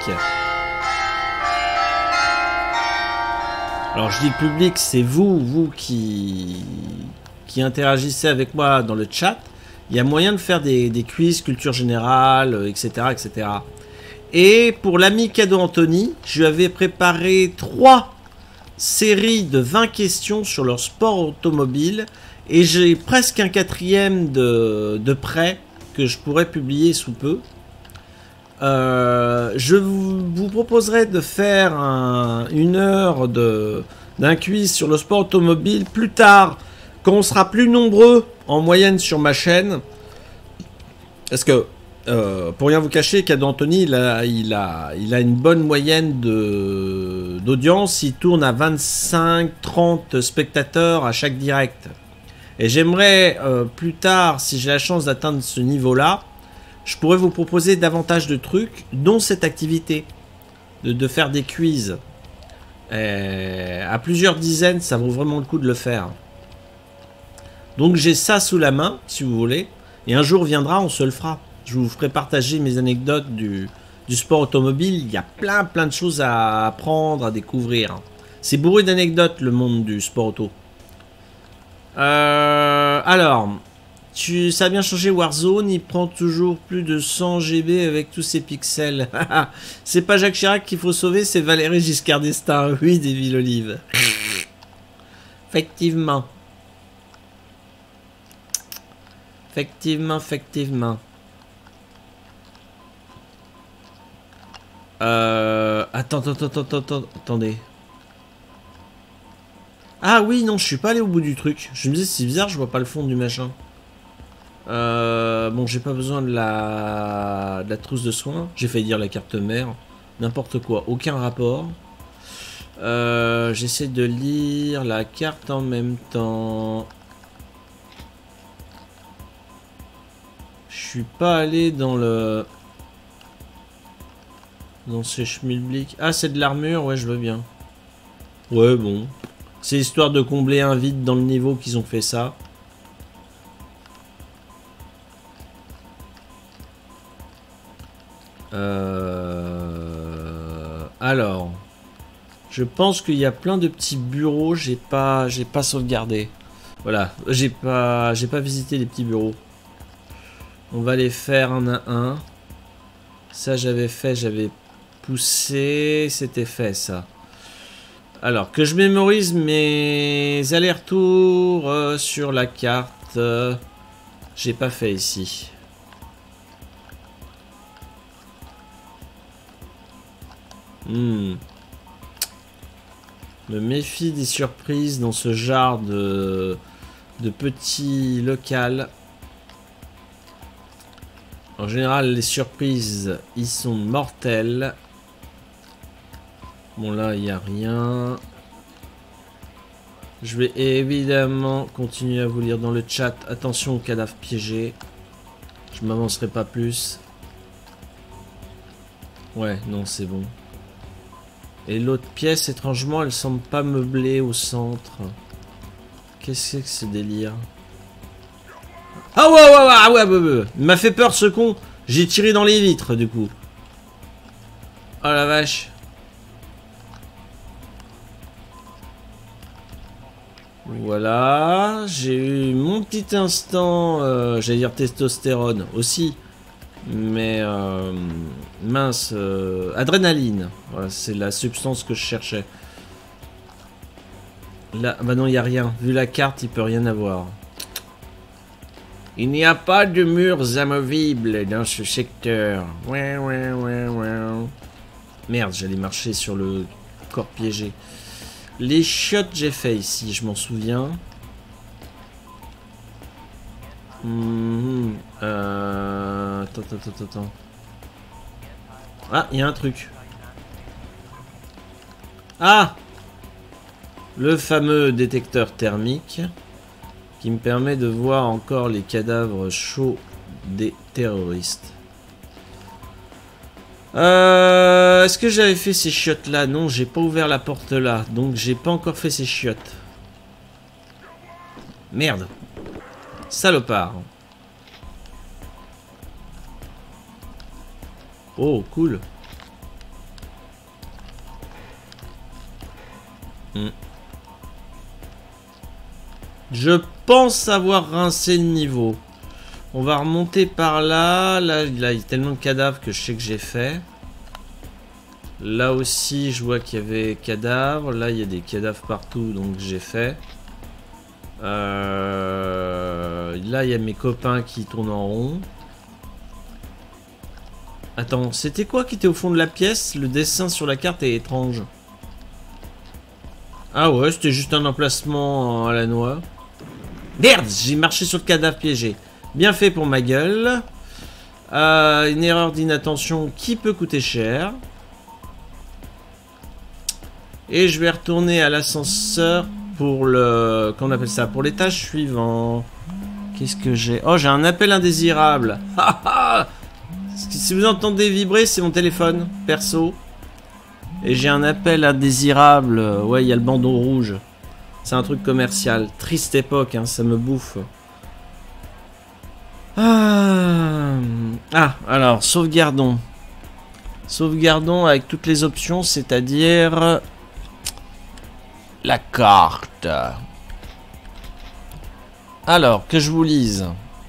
Alors je dis le public, c'est vous, vous qui, qui interagissez avec moi dans le chat. Il y a moyen de faire des, des quiz, culture générale, et cetera, et cetera. Et pour l'ami cadeau Anthony, je lui avais préparé trois séries de vingt questions sur leur sport automobile. Et j'ai presque un quatrième de, de prêt que je pourrais publier sous peu. Euh, je vous, vous proposerai de faire un, une heure de, d'un quiz sur le sport automobile plus tard, quand on sera plus nombreux en moyenne sur ma chaîne. Parce que, euh, pour rien vous cacher, Cadeau Anthony, il a, il a, il a une bonne moyenne de, d'audience. Il tourne à vingt-cinq trente spectateurs à chaque direct. Et j'aimerais, euh, plus tard, si j'ai la chance d'atteindre ce niveau-là, je pourrais vous proposer davantage de trucs, dont cette activité, de, de faire des quiz. Et à plusieurs dizaines, ça vaut vraiment le coup de le faire. Donc j'ai ça sous la main, si vous voulez. Et un jour viendra, on se le fera. Je vous ferai partager mes anecdotes du, du sport automobile. Il y a plein plein de choses à apprendre, à découvrir. C'est bourré d'anecdotes, le monde du sport auto. Euh, alors, tu, ça a bien changé Warzone. Il prend toujours plus de cent giga avec tous ses pixels. C'est pas Jacques Chirac qu'il faut sauver, c'est Valéry Giscard d'Estaing. Oui, Devil Olive. Effectivement. Effectivement, effectivement. Euh... Attends, attends, attends, attends, attends, attendez. Ah oui, non, je suis pas allé au bout du truc. Je me disais, c'est bizarre, je vois pas le fond du machin. Euh... Bon, j'ai pas besoin de la... de la trousse de soins. J'ai failli dire la carte mère. N'importe quoi, aucun rapport. Euh... J'essaie de lire la carte en même temps. Je suis pas allé dans le... Dans ces schmilblick. Ah, c'est de l'armure, ouais, je veux bien. Ouais, bon. C'est histoire de combler un vide dans le niveau qu'ils ont fait ça. Euh... Alors... Je pense qu'il y a plein de petits bureaux, j'ai pas, j'ai pas sauvegardé. Voilà, j'ai pas, j'ai pas visité les petits bureaux. On va les faire un à un. Ça j'avais fait, j'avais poussé, c'était fait ça. Alors que je mémorise mes allers-retours euh, sur la carte. Euh, j'ai pas fait ici. Hmm. Me méfie des surprises dans ce genre de, de petits locales. En général, les surprises, ils sont mortelles. Bon, là, il n'y a rien. Je vais évidemment continuer à vous lire dans le chat. Attention aux cadavres piégés. Je m'avancerai pas plus. Ouais, non, c'est bon. Et l'autre pièce, étrangement, elle semble pas meublée au centre. Qu'est-ce que c'est que ce délire? Ah ouais, ouais, ouais, ouais, ouais, ouais. Il m'a fait peur ce con. J'ai tiré dans les vitres du coup. Oh la vache. Voilà. J'ai eu mon petit instant, euh, j'allais dire testostérone aussi. Mais euh, mince, euh, adrénaline. Voilà, c'est la substance que je cherchais. Là, bah non, il n'y a rien. Vu la carte, il peut rien avoir. Il n'y a pas de murs amovibles dans ce secteur. Ouais, ouais, ouais, ouais. Merde, j'allais marcher sur le corps piégé. Les chiottes, j'ai fait ici, je m'en souviens. Mmh, euh... Attends, attends, attends, attends. Ah, il y a un truc. Ah! Le fameux détecteur thermique qui me permet de voir encore les cadavres chauds des terroristes. Euh, Est-ce que j'avais fait ces chiottes là? Non, j'ai pas ouvert la porte là, donc j'ai pas encore fait ces chiottes. Merde. Salopard. Oh, cool. Hmm. Je pense avoir rincé le niveau. On va remonter par là. Là, là, il y a tellement de cadavres que je sais que j'ai fait. Là aussi, je vois qu'il y avait cadavres. Là, il y a des cadavres partout, donc j'ai fait. Euh... Là, il y a mes copains qui tournent en rond. Attends, c'était quoi qui était au fond de la pièce? Le dessin sur la carte est étrange. Ah ouais, c'était juste un emplacement à la noix. Merde, j'ai marché sur le cadavre piégé. Bien fait pour ma gueule. Euh, une erreur d'inattention qui peut coûter cher. Et je vais retourner à l'ascenseur pour le... Qu'on appelle ça? Pour l'étage suivant. Qu'est-ce que j'ai? Oh, j'ai un appel indésirable. Si vous entendez vibrer, c'est mon téléphone perso. Et j'ai un appel indésirable. Ouais, il y a le bandeau rouge. C'est un truc commercial. Triste époque, hein, ça me bouffe. Ah, ah, alors, sauvegardons. Sauvegardons avec toutes les options, c'est-à-dire... La carte. Alors, que je vous lise.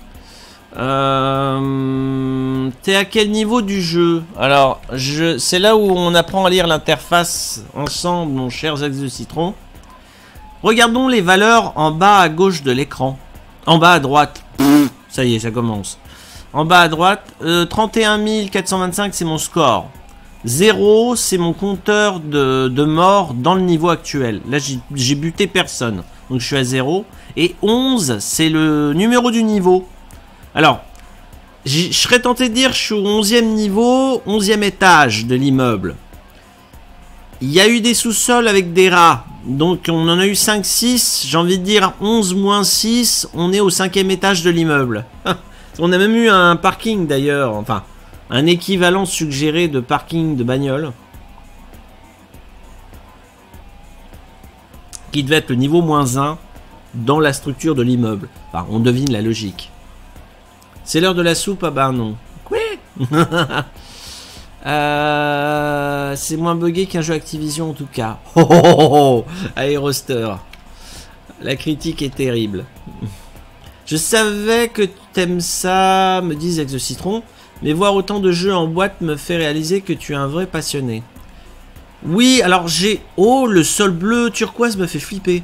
Euh, T'es à quel niveau du jeu? Alors, je, c'est là où on apprend à lire l'interface ensemble, mon cher Zax de Citron. Regardons les valeurs en bas à gauche de l'écran. En bas à droite. Pff, ça y est, ça commence. En bas à droite, euh, trente et un mille quatre cent vingt-cinq, c'est mon score. zéro, c'est mon compteur de, de mort dans le niveau actuel. Là, j'ai buté personne. Donc, je suis à zéro. Et onze, c'est le numéro du niveau. Alors, je serais tenté de dire, je suis au onzième niveau, onzième étage de l'immeuble. Il y a eu des sous-sols avec des rats. Donc, on en a eu cinq six. J'ai envie de dire onze moins six. On est au cinquième étage de l'immeuble. On a même eu un parking d'ailleurs. Enfin, un équivalent suggéré de parking de bagnole. Qui devait être le niveau moins un dans la structure de l'immeuble. Enfin, on devine la logique. C'est l'heure de la soupe? Ah bah non. Quoi? Euh, c'est moins buggé qu'un jeu Activision en tout cas. Oh, oh, oh, oh. Aeroster. La critique est terrible. Je savais que t'aimes ça, me disent Ex de Citron, mais voir autant de jeux en boîte me fait réaliser que tu es un vrai passionné. Oui, alors j'ai... Oh, le sol bleu turquoise me fait flipper.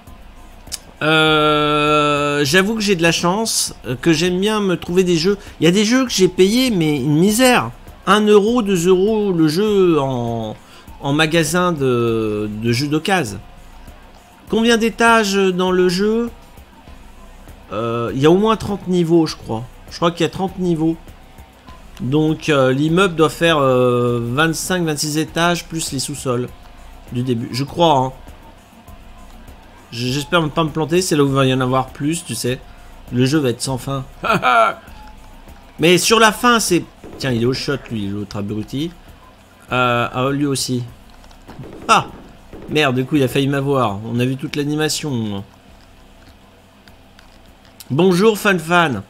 Euh, J'avoue que j'ai de la chance, que j'aime bien me trouver des jeux. Il y a des jeux que j'ai payés, mais une misère. un euro, deux euros le jeu en, en magasin de, de jeux d'occasion. Combien d'étages dans le jeu? euh, Il y a au moins trente niveaux, je crois. Je crois qu'il y a trente niveaux. Donc euh, l'immeuble doit faire euh, vingt-cinq vingt-six étages plus les sous-sols du début. Je crois, hein. J'espère ne pas me planter, c'est là où il va y en avoir plus, tu sais. Le jeu va être sans fin. Mais sur la fin, c'est... Tiens, il est au shot, lui, l'autre abruti. Euh, ah, lui aussi. Ah! Merde, du coup, il a failli m'avoir. On a vu toute l'animation. Bonjour, fan fan.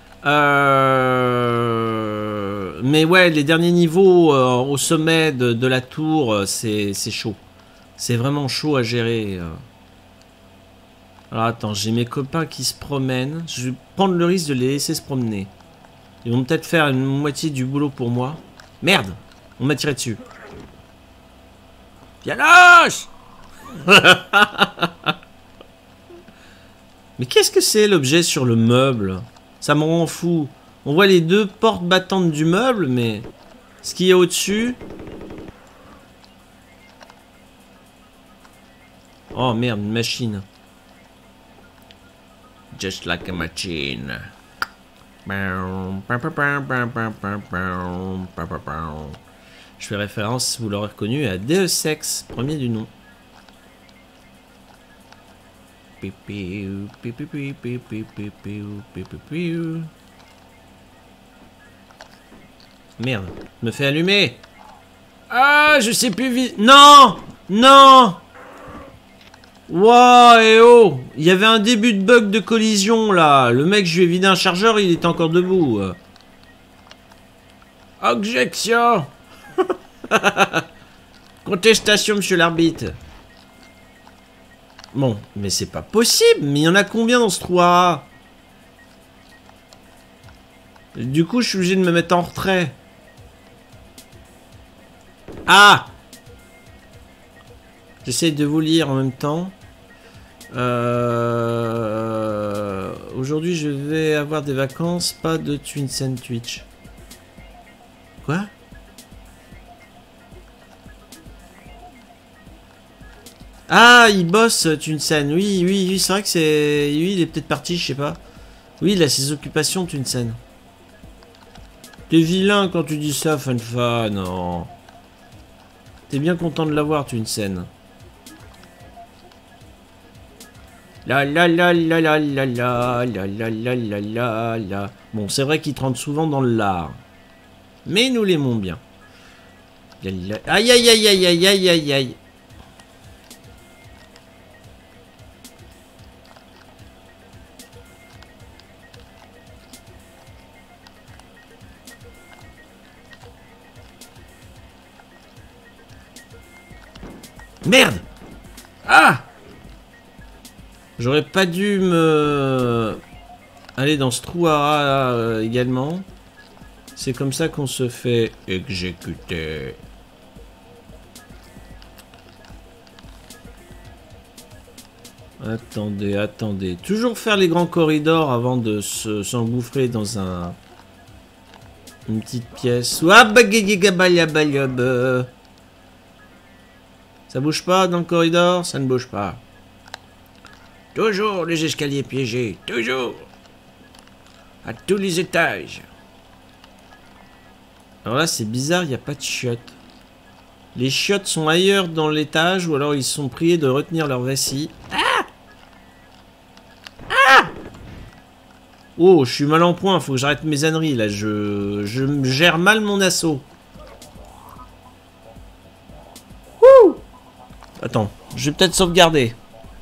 Euh... Mais ouais, les derniers niveaux euh, au sommet de, de la tour, euh, c'est chaud. C'est vraiment chaud à gérer. Euh. Alors attends, j'ai mes copains qui se promènent. Je vais prendre le risque de les laisser se promener. Ils vont peut-être faire une moitié du boulot pour moi. Merde! On m'a tiré dessus. Yaloche! Mais qu'est-ce que c'est l'objet sur le meuble? Ça me rend fou. On voit les deux portes battantes du meuble, mais... Ce qu'il y a au-dessus... Oh merde, une machine. Just like a machine. Je fais référence, vous l'aurez reconnu, à Deus Ex, premier du nom. Merde, me fait allumer. Ah, je sais plus vite. Non, non. Wow, et oh, il y avait un début de bug de collision là. Le mec, je lui ai vidé un chargeur, il était encore debout. Objection. Contestation, monsieur l'arbitre. Bon, mais c'est pas possible. Mais il y en a combien dans ce trou à... Du coup, je suis obligé de me mettre en retrait. Ah! J'essaie de vous lire en même temps. Euh... Aujourd'hui, je vais avoir des vacances, pas de Twinsen Twitch. Quoi? Ah, il bosse, Twinsen. Oui, oui, oui, c'est vrai que c'est... Oui, il est peut-être parti, je sais pas. Oui, il a ses occupations, Twinsen. T'es vilain quand tu dis ça, Fanfa, non. T'es bien content de l'avoir, Twinsen. La la la la la la la la la la la la la. Bon, c'est vrai qu'il trempe souvent dans le lard. Mais nous l'aimons bien. Aïe aïe aïe aïe aïe aïe aïe aïe. Merde! Ah! J'aurais pas dû me... aller dans ce trou à rat euh, également. C'est comme ça qu'on se fait exécuter. Attendez, attendez. Toujours faire les grands corridors avant de se, s'engouffrer dans un... Une petite pièce. Ça bouge pas dans le corridor? Ça ne bouge pas. Toujours les escaliers piégés. Toujours. À tous les étages. Alors là, c'est bizarre, il n'y a pas de chiottes. Les chiottes sont ailleurs dans l'étage ou alors ils sont priés de retenir leur vessie. Ah! Ah! Oh, je suis mal en point, faut que j'arrête mes âneries là. Je, je gère mal mon assaut. Wouh! Attends, je vais peut-être sauvegarder.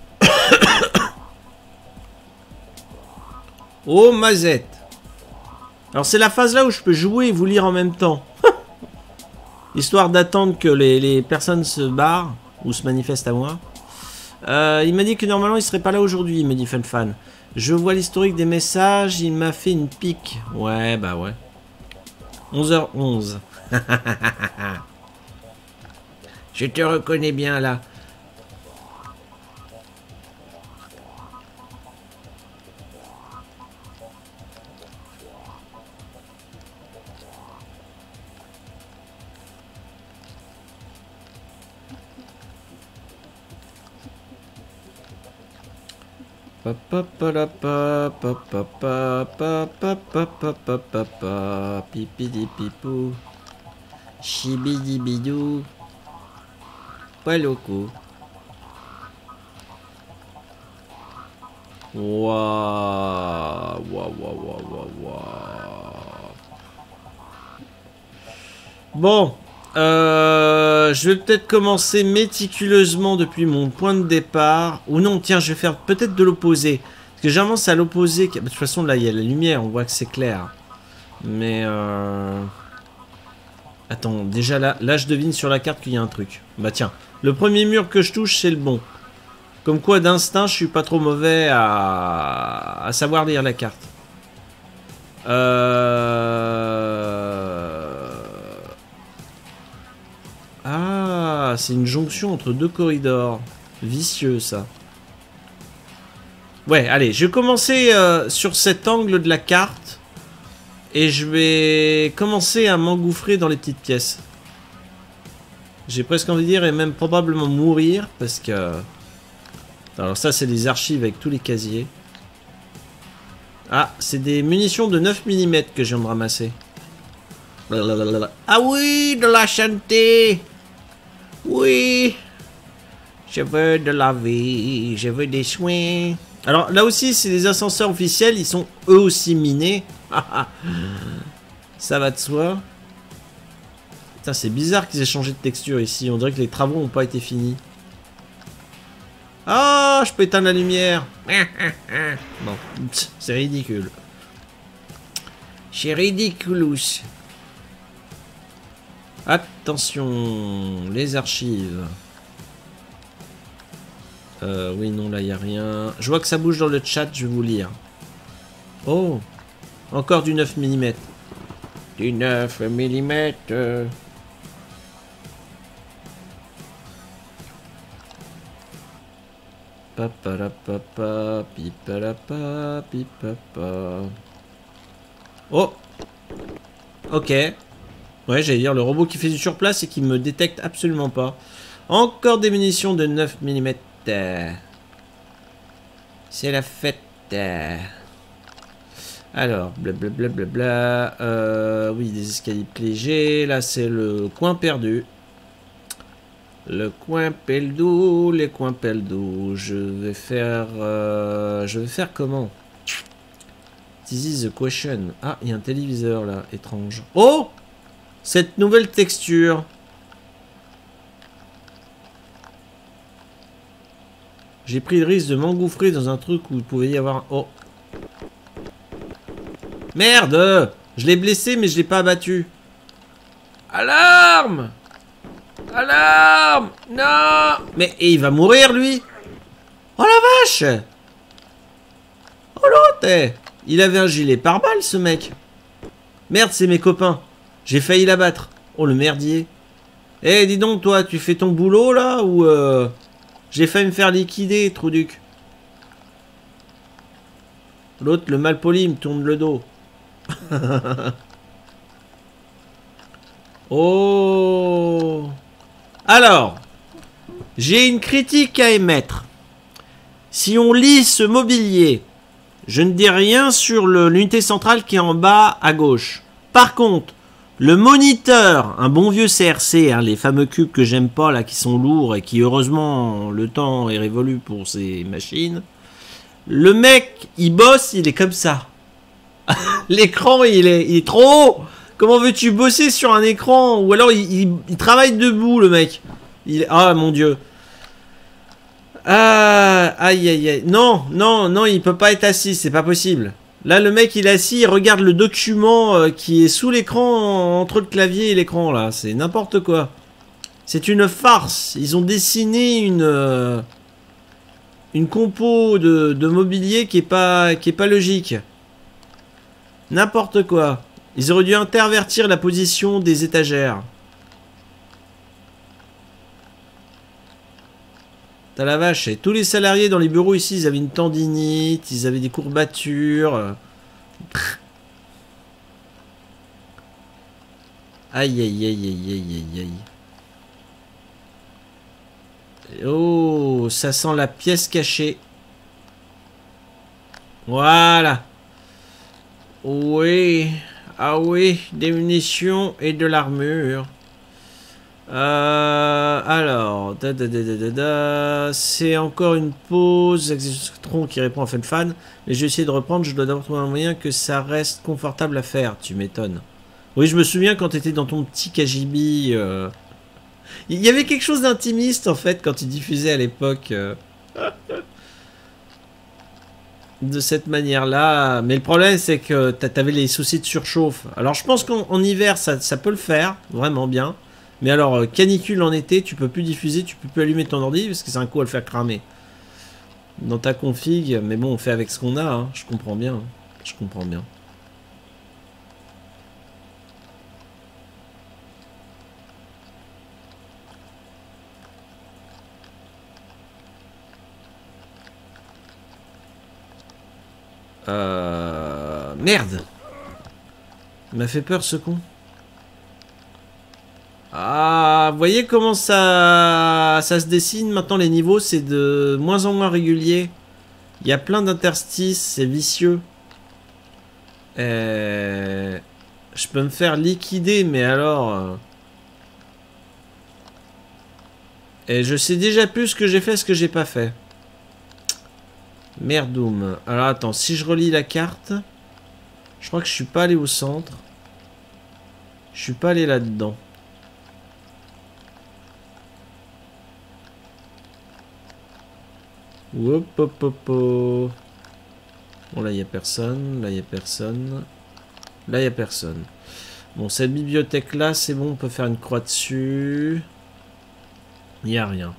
Oh, mazette. Alors c'est la phase là où je peux jouer et vous lire en même temps. Histoire d'attendre que les, les personnes se barrent ou se manifestent à moi. Euh, il m'a dit que normalement il serait pas là aujourd'hui, me dit FunFan. Je vois l'historique des messages, il m'a fait une pique. Ouais, bah ouais. onze heures onze. Je te reconnais bien là. Pipidi pipou. Chibidi bidou. Paloko. Waouh. Waouh, waouh, waouh, waouh. Bon. Euh, je vais peut-être commencer méticuleusement depuis mon point de départ. Ou non, tiens, je vais faire peut-être de l'opposé. Parce que généralement, c'est à l'opposé. De toute façon, là, il y a la lumière. On voit que c'est clair. Mais... Euh... Attends, déjà là, là, je devine sur la carte qu'il y a un truc. Bah tiens, le premier mur que je touche, c'est le bon. Comme quoi, d'instinct, je suis pas trop mauvais à, à savoir lire la carte. Euh... Ah, c'est une jonction entre deux corridors. Vicieux, ça. Ouais, allez, je vais commencer euh, sur cet angle de la carte. Et je vais commencer à m'engouffrer dans les petites pièces. J'ai presque envie de dire, et même probablement mourir, parce que... Alors ça, c'est des archives avec tous les casiers. Ah, c'est des munitions de neuf millimètres que je viens de ramasser. Ah oui, de la santé. Oui. Je veux de la vie, je veux des soins. Alors là aussi, c'est les ascenseurs officiels, ils sont eux aussi minés. Ça va de soi. Putain, c'est bizarre qu'ils aient changé de texture ici. On dirait que les travaux n'ont pas été finis. Ah, oh, je peux éteindre la lumière. Non, c'est ridicule. C'est ridiculous. Attention, les archives. Euh, oui, non, là, il n'y a rien. Je vois que ça bouge dans le chat, je vais vous lire. Oh, encore du neuf millimètres. Du neuf millimètres. Papalapapa, pipalapa, pipapa. Oh. Ok. Ouais, j'allais dire le robot qui fait du surplace et qui me détecte absolument pas. Encore des munitions de neuf millimètres. C'est la fête. Alors, blablabla. Bla, bla, bla. Euh, oui, des escaliers piégés. Là, c'est le coin perdu. Le coin perdu, les coins perdus. Je vais faire... Euh, je vais faire comment? This is the question. Ah, il y a un téléviseur, là. Étrange. Oh! Cette nouvelle texture. J'ai pris le risque de m'engouffrer dans un truc où il pouvait y avoir... Oh! Merde! Je l'ai blessé, mais je l'ai pas abattu. Alarme! Alarme! Non! Mais et il va mourir, lui! Oh la vache! Oh l'autre! Il avait un gilet pare-balles, ce mec. Merde, c'est mes copains. J'ai failli l'abattre. Oh, le merdier. Eh, hey, dis donc, toi, tu fais ton boulot, là? Ou... Euh... J'ai failli me faire liquider, Trouduc. L'autre, le malpoli, il me tourne le dos. Oh. Alors, j'ai une critique à émettre. Si on lit ce mobilier, je ne dis rien sur l'unité centrale qui est en bas à gauche. Par contre, le moniteur, un bon vieux C R C, hein, les fameux cubes que j'aime pas là, qui sont lourds et qui heureusement le temps est révolu pour ces machines. Le mec, il bosse, il est comme ça. L'écran, il est, il est trop haut. Comment veux-tu bosser sur un écran? Ou alors il, il, il travaille debout, le mec. Il, ah mon dieu. Ah, aïe aïe aïe. Non, non, non, il peut pas être assis, c'est pas possible. Là, le mec, il est assis, il regarde le document euh, qui est sous l'écran, entre le clavier et l'écran, là. C'est n'importe quoi. C'est une farce. Ils ont dessiné une... Euh, une compo de, de mobilier qui est pas, qui est pas logique. N'importe quoi. Ils auraient dû intervertir la position des étagères. T'as la vache. Et tous les salariés dans les bureaux ici, ils avaient une tendinite, ils avaient des courbatures. Aïe aïe aïe aïe aïe aïe aïe. Oh, ça sent la pièce cachée. Voilà. Oui. Ah oui, des munitions et de l'armure. Euh, alors, da, da, da, da, da, da. C'est encore une pause. Exotron qui répond à FunFan. Mais je vais essayer de reprendre. Je dois d'abord trouver un moyen que ça reste confortable à faire. Tu m'étonnes. Oui, je me souviens quand tu étais dans ton petit K G B. Euh... Il y avait quelque chose d'intimiste en fait quand tu diffusais à l'époque. Euh... de cette manière-là. Mais le problème, c'est que t'avais les soucis de surchauffe. Alors, je pense qu'en hiver, ça, ça peut le faire, vraiment bien. Mais alors, canicule en été, tu peux plus diffuser, tu peux plus allumer ton ordi, parce que c'est un coup à le faire cramer. Dans ta config, mais bon, on fait avec ce qu'on a, hein. Je comprends bien. Hein. Je comprends bien. Euh... Merde. Il m'a fait peur ce con. Ah, vous voyez comment ça, ça se dessine maintenant les niveaux, c'est de moins en moins régulier. Il y a plein d'interstices, c'est vicieux. Et... Je peux me faire liquider, mais alors... Et je sais déjà plus ce que j'ai fait, ce que j'ai pas fait. Merdoum. Alors attends, si je relis la carte, je crois que je suis pas allé au centre. Je suis pas allé là-dedans. Hop hop hop hop. Bon là il y a personne, là il y a personne. Là il y a personne. Bon, cette bibliothèque là, c'est bon, on peut faire une croix dessus. Il n'y a rien.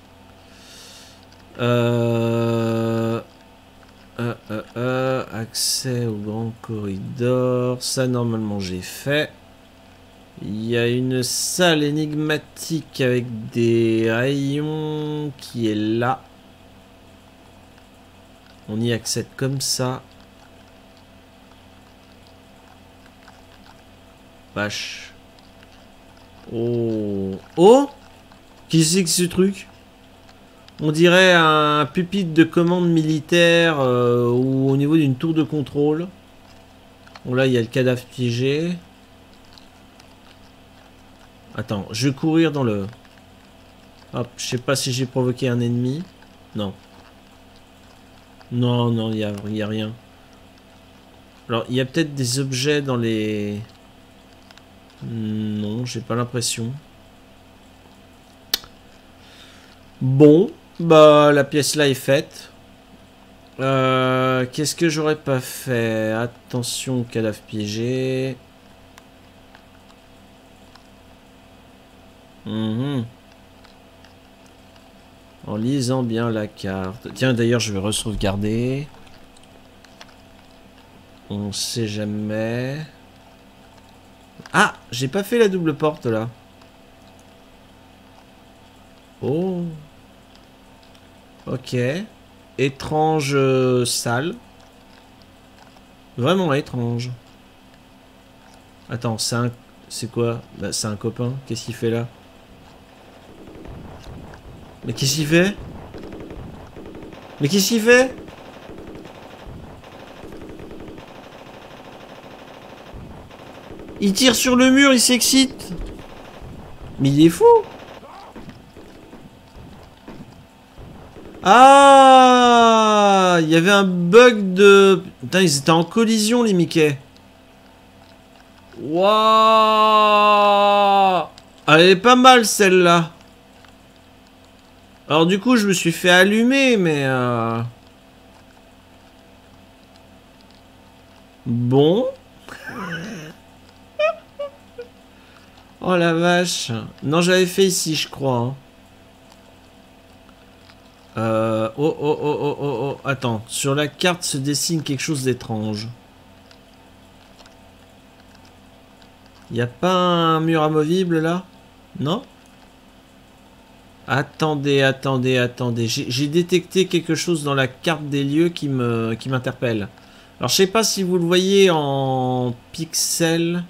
Euh... Euh, euh, euh, accès au grand corridor. Ça, normalement, j'ai fait. Il y a une salle énigmatique avec des rayons qui est là. On y accède comme ça. Vache. Oh. Oh! Qui c'est que ce truc? On dirait un pupitre de commande militaire euh, ou au niveau d'une tour de contrôle. Bon là il y a le cadavre piégé. Attends, je vais courir dans le... Hop, je sais pas si j'ai provoqué un ennemi. Non. Non, non, il n'y a, y a rien. Alors, il y a peut-être des objets dans les... Non, j'ai pas l'impression. Bon. Bah, la pièce là est faite. Euh, Qu'est-ce que j'aurais pas fait? Attention, cadavre piégé. Mmh. En lisant bien la carte. Tiens, d'ailleurs, je vais re-sauvegarder. On sait jamais. Ah, j'ai pas fait la double porte là. Oh. Ok. Étrange euh, salle. Vraiment étrange. Attends, c'est un... C'est quoi? Bah, c'est un copain. Qu'est-ce qu'il fait là? Mais qu'est-ce qu'il fait? Mais qu'est-ce qu'il fait? Il tire sur le mur, il s'excite. Mais il est fou. Ah, il y avait un bug de... Putain, ils étaient en collision, les Mickey. Waouh. Elle est pas mal, celle-là. Alors, du coup, je me suis fait allumer, mais... Euh... Bon. Oh, la vache. Non, j'avais fait ici, je crois. Hein. Euh, oh, oh, oh, oh, oh, oh, attends. Sur la carte se dessine quelque chose d'étrange. Il n'y a pas un mur amovible, là? Non? Attendez, attendez, attendez. J'ai détecté quelque chose dans la carte des lieux qui me, qui m'interpelle. Alors, je sais pas si vous le voyez en pixels.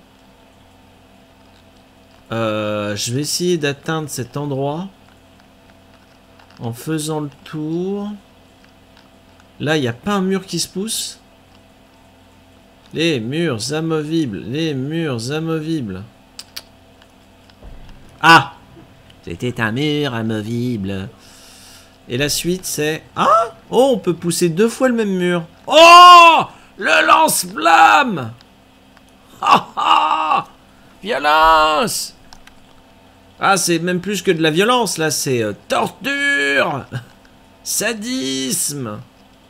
Euh, je vais essayer d'atteindre cet endroit. En faisant le tour. Là, il n'y a pas un mur qui se pousse. Les murs amovibles. Les murs amovibles. Ah! C'était un mur amovible. Et la suite, c'est... Ah! Oh, on peut pousser deux fois le même mur. Oh! Le lance-flamme! Ha ha! Violence! Ah, c'est même plus que de la violence, là. C'est euh, torture! Sadisme!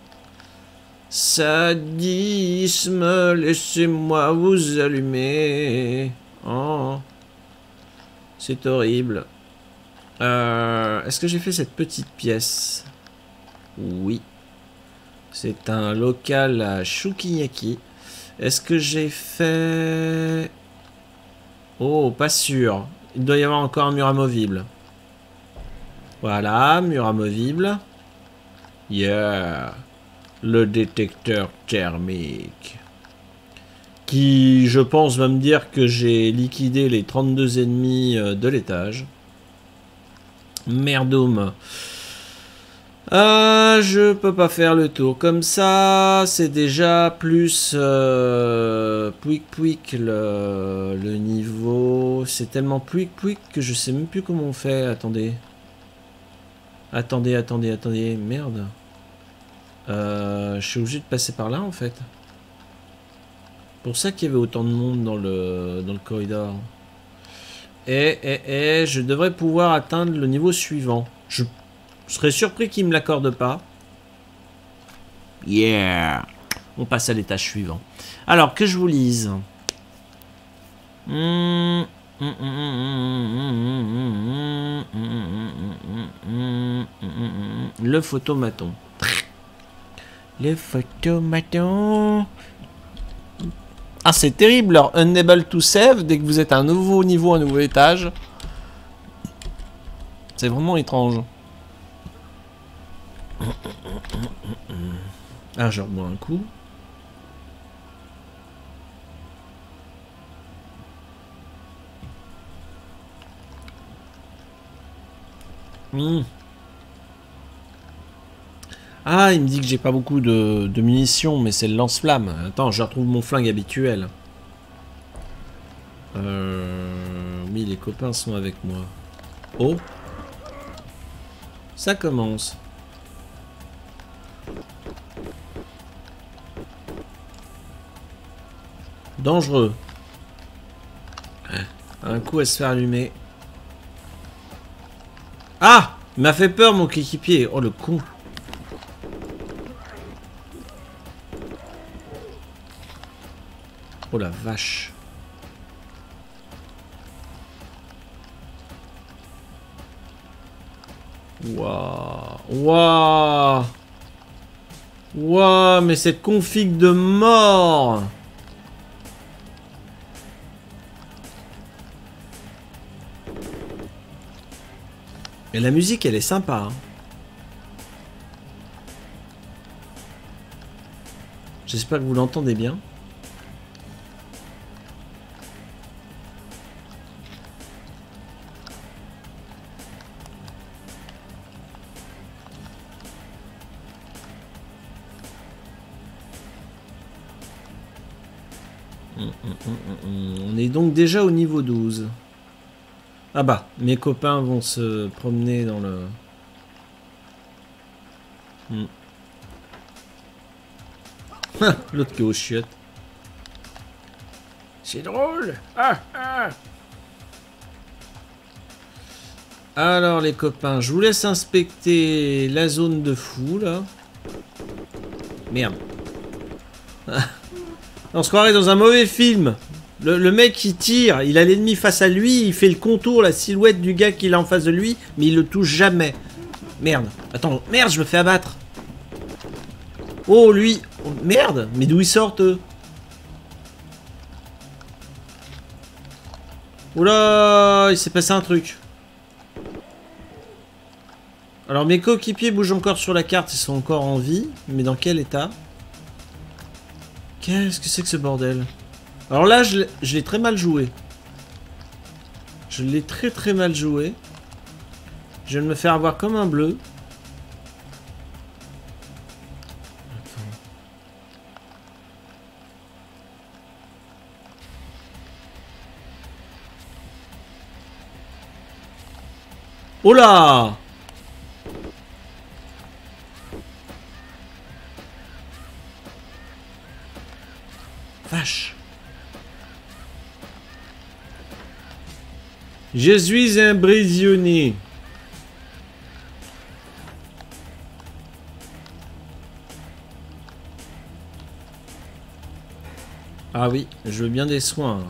Sadisme, laissez-moi vous allumer. Oh. C'est horrible. Euh, Est-ce que j'ai fait cette petite pièce? Oui. C'est un local à Chukiyaki. Est-ce que j'ai fait... Oh, pas sûr. Il doit y avoir encore un mur amovible. Voilà, mur amovible. Yeah. Le détecteur thermique. Qui, je pense, va me dire que j'ai liquidé les trente-deux ennemis de l'étage. Merdoum. Euh, je peux pas faire le tour comme ça. C'est déjà plus euh, pouic pouic le, le niveau. C'est tellement pouic pouic que je sais même plus comment on fait. Attendez. Attendez, attendez, attendez. Merde. Euh, je suis obligé de passer par là en fait. Pour ça qu'il y avait autant de monde dans le, dans le corridor. Et, et, et je devrais pouvoir atteindre le niveau suivant. Je, je serais surpris qu'il me l'accorde pas. Yeah. On passe à l'étage suivant. Alors, que je vous lise. Le photomaton. Le photomaton. Ah, c'est terrible leur unable to save dès que vous êtes à un nouveau niveau, un nouveau étage. C'est vraiment étrange. Ah, je rebois un coup. Mmh. Ah, il me dit que j'ai pas beaucoup de, de munitions, mais c'est le lance-flamme. Attends, je retrouve mon flingue habituel. Euh... Oui, les copains sont avec moi. Oh. Ça commence. Dangereux. Un coup à se faire allumer. Ah! Il m'a fait peur, mon coéquipier. Oh, le con. Oh, la vache. Waouh. Waouh. Waouh, mais cette config de mort. Et la musique, elle est sympa. Hein. J'espère que vous l'entendez bien. On est donc déjà au niveau douze. Ah bah, mes copains vont se promener dans le... Hmm. L'autre qui est aux chiottes. C'est drôle. Ah, ah. Alors les copains, je vous laisse inspecter la zone de fou là. Merde. On se croirait dans un mauvais film. Le, le mec qui tire, il a l'ennemi face à lui, il fait le contour, la silhouette du gars qu'il a en face de lui, mais il le touche jamais. Merde. Attends, merde, je me fais abattre. Oh, lui. Oh, merde, mais d'où ils sortent eux? Oula, il s'est passé un truc. Alors mes coéquipiers bougent encore sur la carte, ils sont encore en vie, mais dans quel état? Qu'est-ce que c'est que ce bordel? Alors là, je l'ai très mal joué. Je l'ai très très mal joué. Je viens de me faire avoir comme un bleu. Attends. Oh là! Vache. Je suis un prisonnier. Ah oui, je veux bien des soins.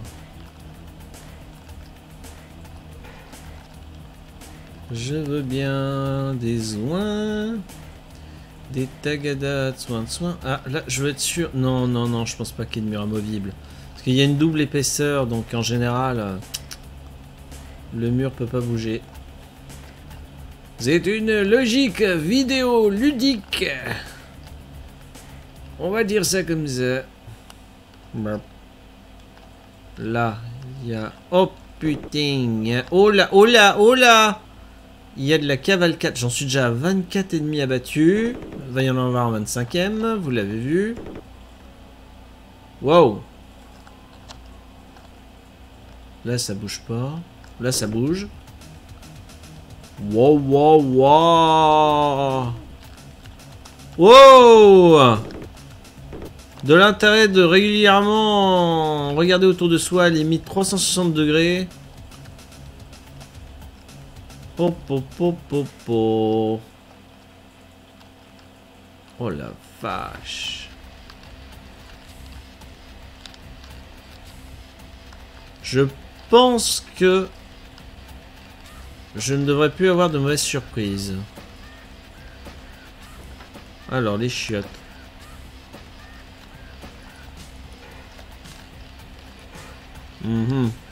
Je veux bien des soins. Des tagadas de soins de soins. Ah, là, je veux être sûr. Non, non, non, je pense pas qu'il y ait de mur amovible. Parce qu'il y a une double épaisseur, donc en général, euh, le mur peut pas bouger. C'est une logique vidéo ludique. On va dire ça comme ça. Là, il y a... Oh putain. Oh là, oh là, oh là. Il y a de la cavalcade. J'en suis déjà à vingt-quatre ennemis abattus. Il va y en avoir un vingt-cinquième. Vous l'avez vu. Wow. Là, ça bouge pas. Là, ça bouge. Wow, wow, wow. Wow. De l'intérêt de régulièrement regarder autour de soi à limite trois cent soixante degrés. Po, po, po, po, po. Oh la vache. Je pense que je ne devrais plus avoir de mauvaises surprises. Alors, les chiottes. Mhm.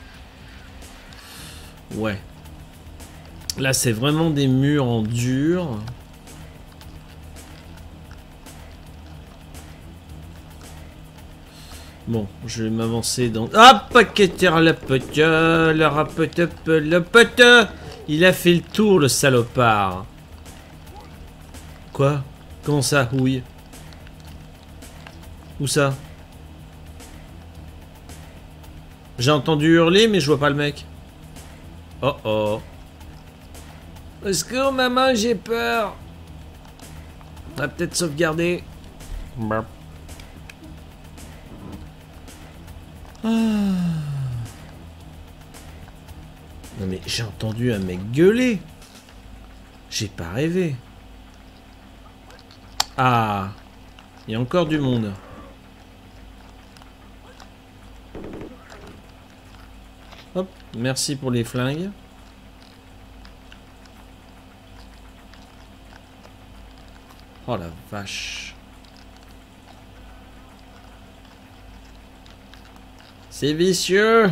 Ouais. Là, c'est vraiment des murs en dur. Bon, je vais m'avancer dans... Ah, paqueter la pote, la rapote, la pote. Il a fait le tour, le salopard. Quoi? Comment ça, oui? Où ça? J'ai entendu hurler, mais je vois pas le mec. Oh oh. Au secours, maman, j'ai peur. On va peut-être sauvegarder. Ah. Non mais j'ai entendu un mec gueuler. J'ai pas rêvé. Ah. Il y a encore du monde. Hop, merci pour les flingues. Oh la vache. C'est vicieux.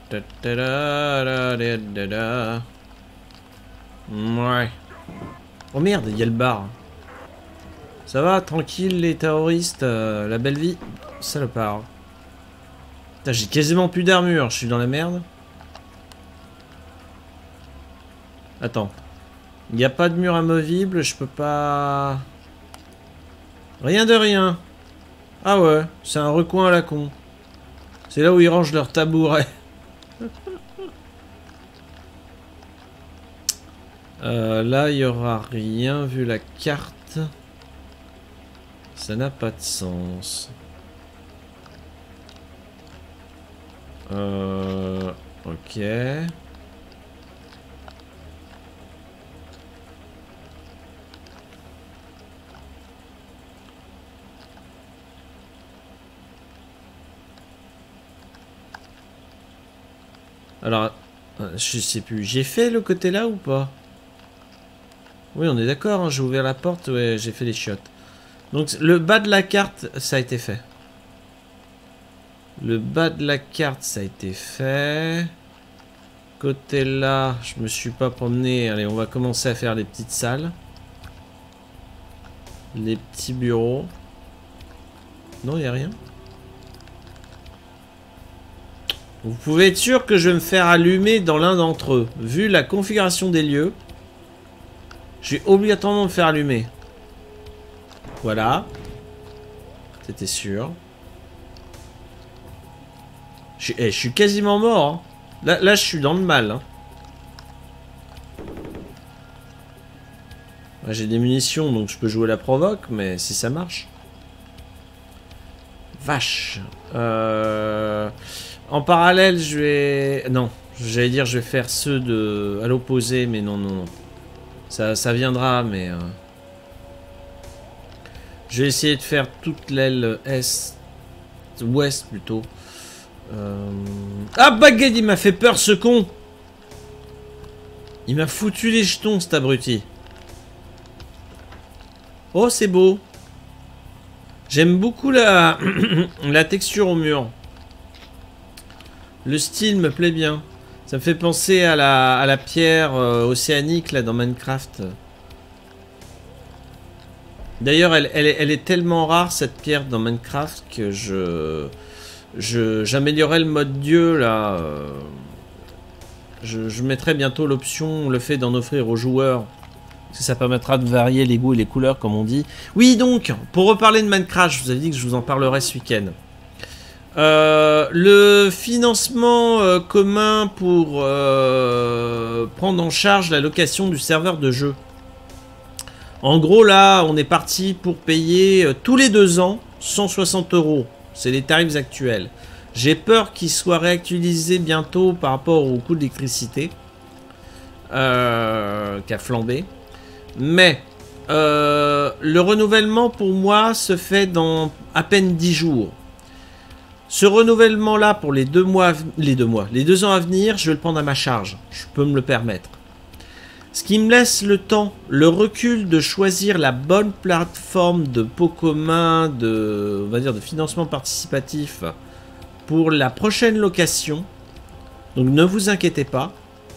Ouais. Oh merde, il y a le bar. Ça va, tranquille les terroristes, euh, la belle vie. Salopard. Putain, j'ai quasiment plus d'armure, je suis dans la merde. Attends. Il n'y a pas de mur amovible, je peux pas... Rien de rien. Ah ouais, c'est un recoin à la con. C'est là où ils rangent leurs tabourets. euh, là, il n'y aura rien vu la carte. Ça n'a pas de sens. Euh... Ok. Alors, je sais plus. J'ai fait le côté là ou pas? Oui, on est d'accord. Hein, j'ai ouvert la porte. Ouais, j'ai fait les chiottes. Donc, le bas de la carte, ça a été fait. Le bas de la carte, ça a été fait. Côté là, je me suis pas promené. Allez, on va commencer à faire les petites salles. Les petits bureaux. Non, il n'y a rien. Vous pouvez être sûr que je vais me faire allumer dans l'un d'entre eux. Vu la configuration des lieux, je vais obligatoirement me faire allumer. Voilà. C'était sûr. Je, eh, je suis quasiment mort. Hein. Là, là, je suis dans le mal. Hein. Ouais, j'ai des munitions, donc je peux jouer la provoque, mais si ça marche. Vache. Euh... En parallèle, je vais... Non, j'allais dire je vais faire ceux de... à l'opposé, mais non, non, non. Ça, ça viendra, mais... Euh... Je vais essayer de faire toute l'aile est... ouest, plutôt. Euh... Ah, baguette, il m'a fait peur, ce con. Il m'a foutu les jetons, cet abruti. Oh, c'est beau. J'aime beaucoup la... la texture au mur. Le style me plaît bien. Ça me fait penser à la, à la pierre euh, océanique là dans Minecraft. D'ailleurs, elle, elle, elle est tellement rare cette pierre dans Minecraft que je, je j'améliorerai le mode dieu là. Euh, je, je mettrai bientôt l'option, le fait d'en offrir aux joueurs. Parce que ça permettra de varier les goûts et les couleurs comme on dit. Oui donc, pour reparler de Minecraft, je vous avais dit que je vous en parlerai ce week-end. Euh, le financement euh, commun pour euh, prendre en charge la location du serveur de jeu. En gros là on est parti pour payer euh, tous les deux ans cent soixante euros. C'est les tarifs actuels. J'ai peur qu'ils soient réactualisés bientôt par rapport au coût de l'électricité euh, qui a flambé. Mais euh, le renouvellement pour moi se fait dans à peine dix jours. Ce renouvellement-là, pour les deux mois, les deux mois, les deux ans à venir, je vais le prendre à ma charge. Je peux me le permettre. Ce qui me laisse le temps, le recul de choisir la bonne plateforme de pot commun, de, on va dire, de financement participatif pour la prochaine location. Donc ne vous inquiétez pas.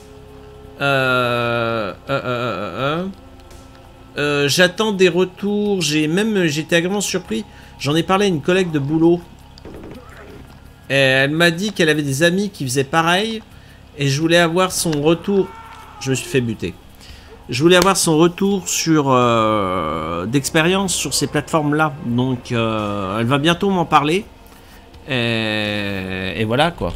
Euh, euh, euh, euh, euh, J'attends des retours. J'ai même, j'étais agréablement surpris. J'en ai parlé à une collègue de boulot. Et elle m'a dit qu'elle avait des amis qui faisaient pareil. Et je voulais avoir son retour. Je me suis fait buter. Je voulais avoir son retour sur euh, d'expérience sur ces plateformes-là. Donc, euh, elle va bientôt m'en parler. Et, et voilà, quoi.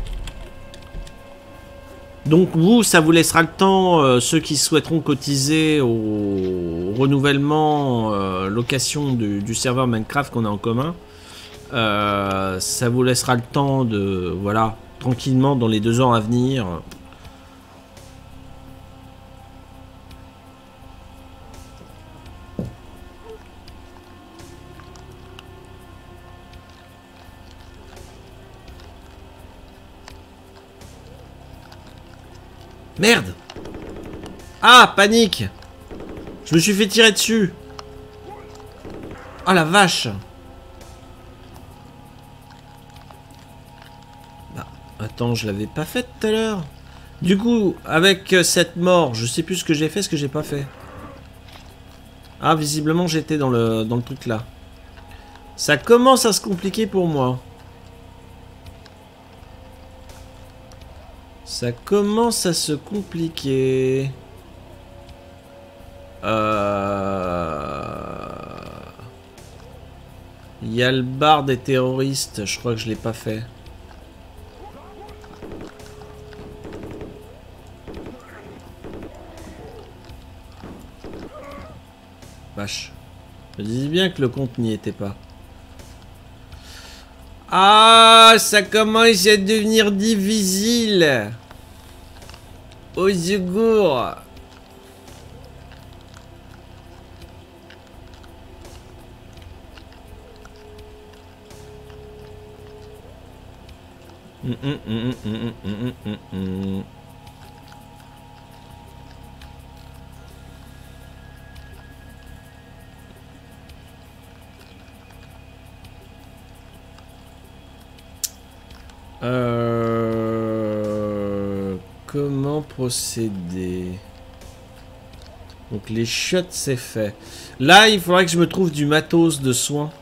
Donc, vous, ça vous laissera le temps, euh, ceux qui souhaiteront cotiser au renouvellement, euh, location du, du serveur Minecraft qu'on a en commun. Euh, ça vous laissera le temps de, voilà, tranquillement dans les deux ans à venir. Merde! Ah, panique! Je me suis fait tirer dessus. Ah la vache! Attends, je l'avais pas fait tout à l'heure. Du coup, avec cette mort, je sais plus ce que j'ai fait, ce que j'ai pas fait. Ah, visiblement, j'étais dans le, dans le truc là. Ça commence à se compliquer pour moi. Ça commence à se compliquer. Euh... Il y a le bar des terroristes. Je crois que je l'ai pas fait. Vache. Je disais bien que le compte n'y était pas. Ah, ça commence à devenir difficile. Au secours. Mm, mm, mm, mm, mm, mm, mm. Euh... Comment procéder? Donc les shots c'est fait. Là il faudrait que je me trouve du matos de soins.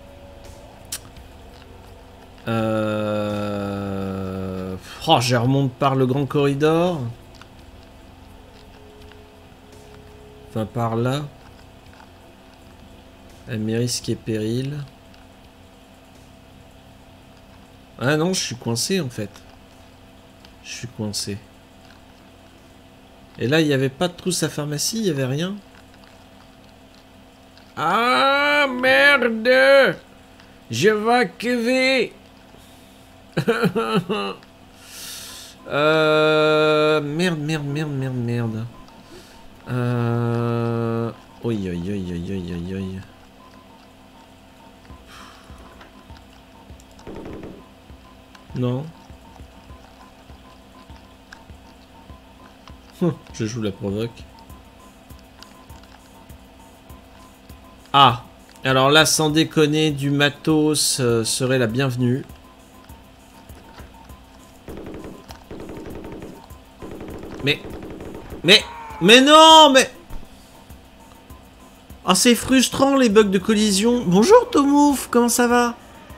Euh... Oh, je remonte par le grand corridor. Enfin par là. À mes risques et périls. Ah non, je suis coincé en fait. Je suis coincé. Et là, il n'y avait pas de trousse à pharmacie, il n'y avait rien. Ah merde! Je vais crever! euh... Merde, merde, merde, merde, merde. Euh... Oi, oi, oi, oi, oi, oi, oi. Non. Je joue la provoque. Ah. Alors là, sans déconner, du matos euh, serait la bienvenue. Mais... Mais... Mais non, mais... Ah, c'est frustrant, les bugs de collision. Bonjour, Tomouf, comment ça va?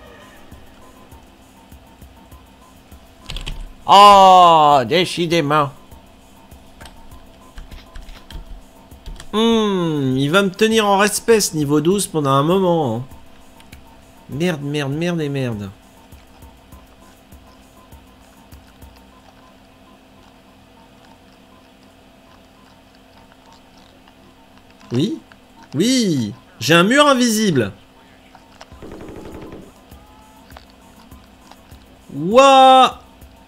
Oh, décidément. Hmm, il va me tenir en respect ce niveau douze pendant un moment. Hein. Merde, merde, merde et merde. Oui? Oui! J'ai un mur invisible. Ouah!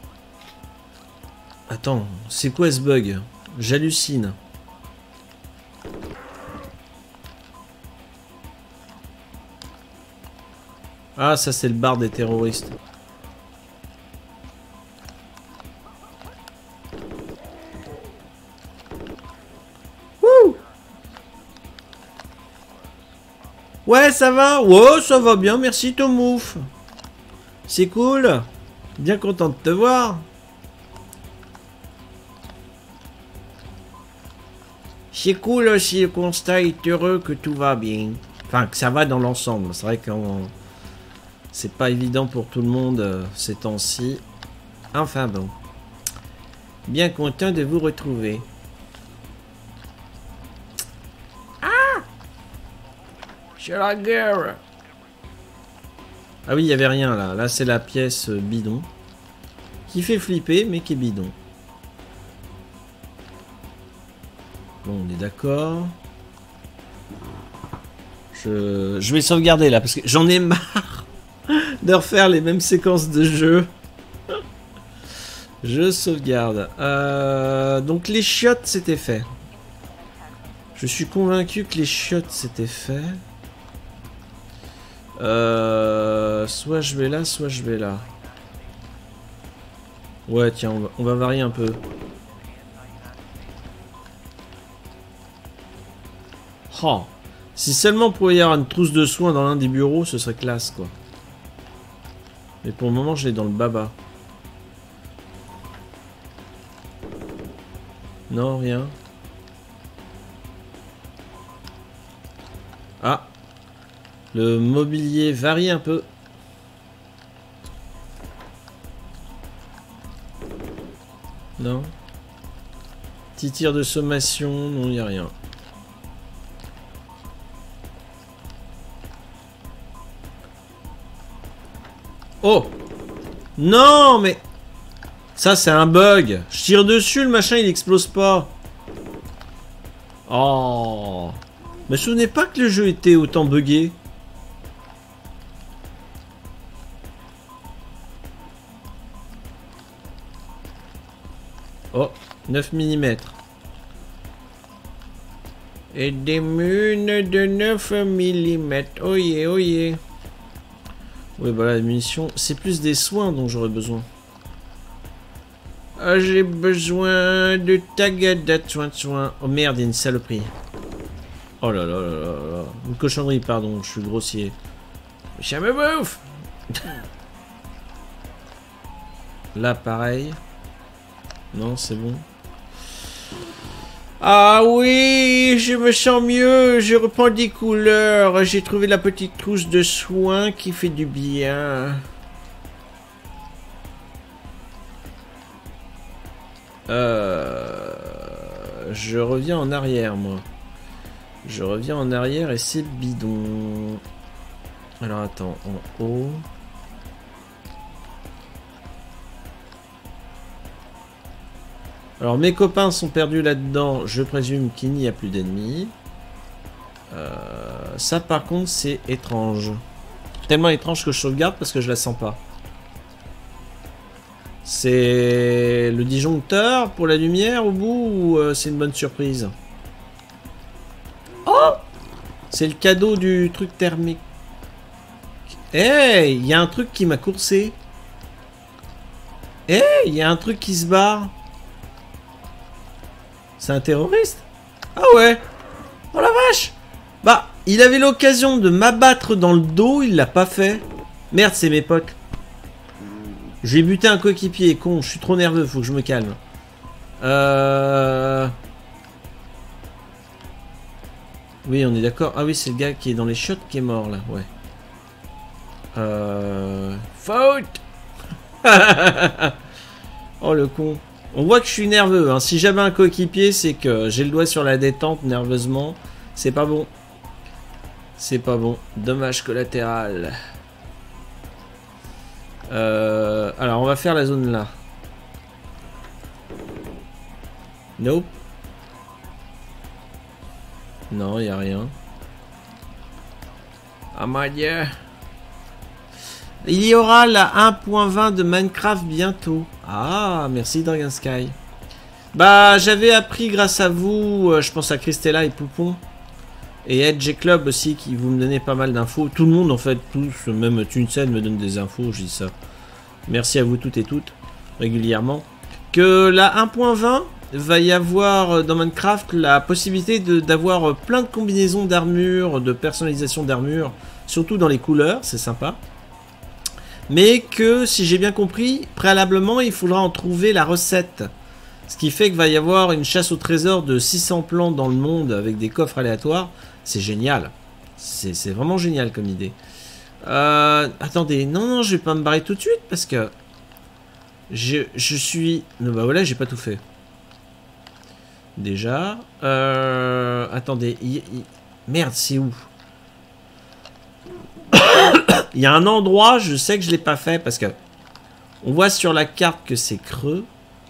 Attends, c'est quoi ce bug? J'hallucine. Ah, ça c'est le bar des terroristes. Wouh! Ouais, ça va? Ouais, ça va bien, merci Tomouf. C'est cool. Bien content de te voir. C'est cool aussi, le constat est heureux que tout va bien. Enfin, que ça va dans l'ensemble. C'est vrai que c'est pas évident pour tout le monde euh, ces temps-ci. Enfin bon. Bien content de vous retrouver. Ah! C'est la guerre. Ah oui, il n'y avait rien là. Là, c'est la pièce euh, bidon. Qui fait flipper, mais qui est bidon. Bon, on est d'accord. Je... je vais sauvegarder là, parce que j'en ai marre de refaire les mêmes séquences de jeu. Je sauvegarde. Euh... Donc les chiottes, c'était fait. Je suis convaincu que les chiottes, c'était fait. Euh... Soit je vais là, soit je vais là. Ouais, tiens, on va, on va varier un peu. Oh, si seulement pouvait y avoir une trousse de soins dans l'un des bureaux, ce serait classe, quoi. Mais pour le moment, je l'ai dans le baba. Non, rien. Ah. Le mobilier varie un peu. Non. Petit tir de sommation. Non, il n'y a rien. Oh! Non, mais... Ça, c'est un bug. Je tire dessus, le machin, il explose pas. Oh. Je me souvenais pas que le jeu était autant buggé. Oh, neuf millimètres. Et des munes de neuf millimètres. Oh yeah, oh yeah. Oui, bah la munition, c'est plus des soins dont j'aurais besoin. Ah, j'ai besoin de tagada de soin de soin. Oh merde, il y a une saloperie. Oh là là là là là. Une cochonnerie, pardon, je suis grossier. Ça me bouffe. Là, pareil. Non, c'est bon. Ah oui, je me sens mieux, je reprends des couleurs. J'ai trouvé la petite trousse de soins qui fait du bien. Euh... Je reviens en arrière, moi. Je reviens en arrière et c'est bidon. Alors attends, en haut. Alors mes copains sont perdus là-dedans. Je présume qu'il n'y a plus d'ennemis. Euh, ça par contre c'est étrange. Tellement étrange que je sauvegarde parce que je la sens pas. C'est le disjoncteur pour la lumière au bout ou euh, c'est une bonne surprise? Oh! C'est le cadeau du truc thermique. Hey! Il y a un truc qui m'a coursé. Hey! Il y a un truc qui se barre. C'est un terroriste? Ah ouais! Oh la vache! Bah, il avait l'occasion de m'abattre dans le dos, il l'a pas fait. Merde, c'est mes potes. J'ai buté un coéquipier, con, je suis trop nerveux, faut que je me calme. Euh... Oui, on est d'accord. Ah oui, c'est le gars qui est dans les chiottes qui est mort, là, ouais. Euh... Faute. Oh, le con. On voit que je suis nerveux, hein. Si j'avais un coéquipier, c'est que j'ai le doigt sur la détente, nerveusement. C'est pas bon. C'est pas bon. Dommage collatéral. Euh, alors, on va faire la zone là. Nope. Non, il n'y a rien. Ah, my dieu. Il y aura la un point vingt de Minecraft bientôt. Ah, merci Dragon Sky. Bah, j'avais appris grâce à vous, euh, je pense à Christella et Poupon. Et Edge et Club aussi, qui vous me donnez pas mal d'infos. Tout le monde, en fait, tous, même Tunsen me donne des infos, je dis ça. Merci à vous toutes et toutes, régulièrement. Que la un point vingt, va y avoir dans Minecraft la possibilité d'avoir plein de combinaisons d'armure, de personnalisation d'armure, surtout dans les couleurs, c'est sympa. Mais que, si j'ai bien compris, préalablement, il faudra en trouver la recette. Ce qui fait qu'il va y avoir une chasse au trésor de six cents plans dans le monde avec des coffres aléatoires. C'est génial. C'est vraiment génial comme idée. Euh, attendez, non, non, je vais pas me barrer tout de suite parce que je, je suis... Non, bah voilà, j'ai pas tout fait. Déjà. Euh, attendez, y, y... merde, c'est où? Il y a un endroit, je sais que je l'ai pas fait parce que on voit sur la carte que c'est creux.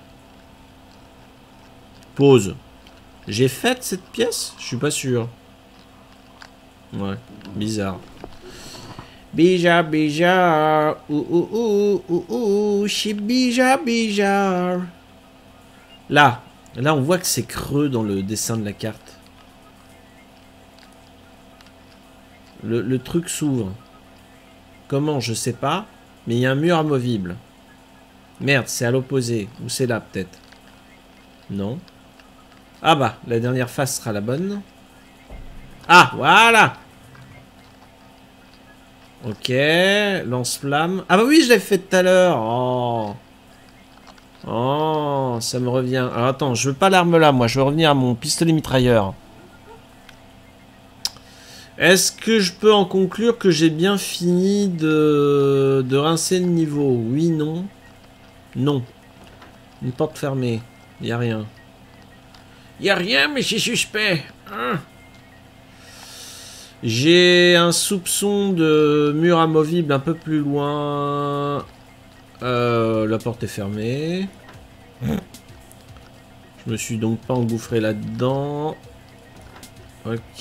Pause. J'ai fait cette pièce? Je suis pas sûr. Ouais, bizarre. Bizarre, bizarre. Ouh, ouh, ouh, ouh, ouh, c'est bizarre, bizarre. Là, là, on voit que c'est creux dans le dessin de la carte. Le, le truc s'ouvre. Comment, je sais pas. Mais il y a un mur amovible. Merde, c'est à l'opposé. Ou c'est là, peut-être. Non. Ah bah, la dernière face sera la bonne. Ah, voilà. Ok, lance-flamme. Ah bah oui, je l'ai fait tout à l'heure. Oh. Oh, ça me revient. Alors attends, je veux pas l'arme là, moi. Je veux revenir à mon pistolet mitrailleur. Est-ce que je peux en conclure que j'ai bien fini de, de rincer le niveau? Oui, non. Non. Une porte fermée. Il n'y a rien. Il n'y a rien, mais c'est suspect. Hein? J'ai un soupçon de mur amovible un peu plus loin. Euh, la porte est fermée. Je me suis donc pas engouffré là-dedans. Ok.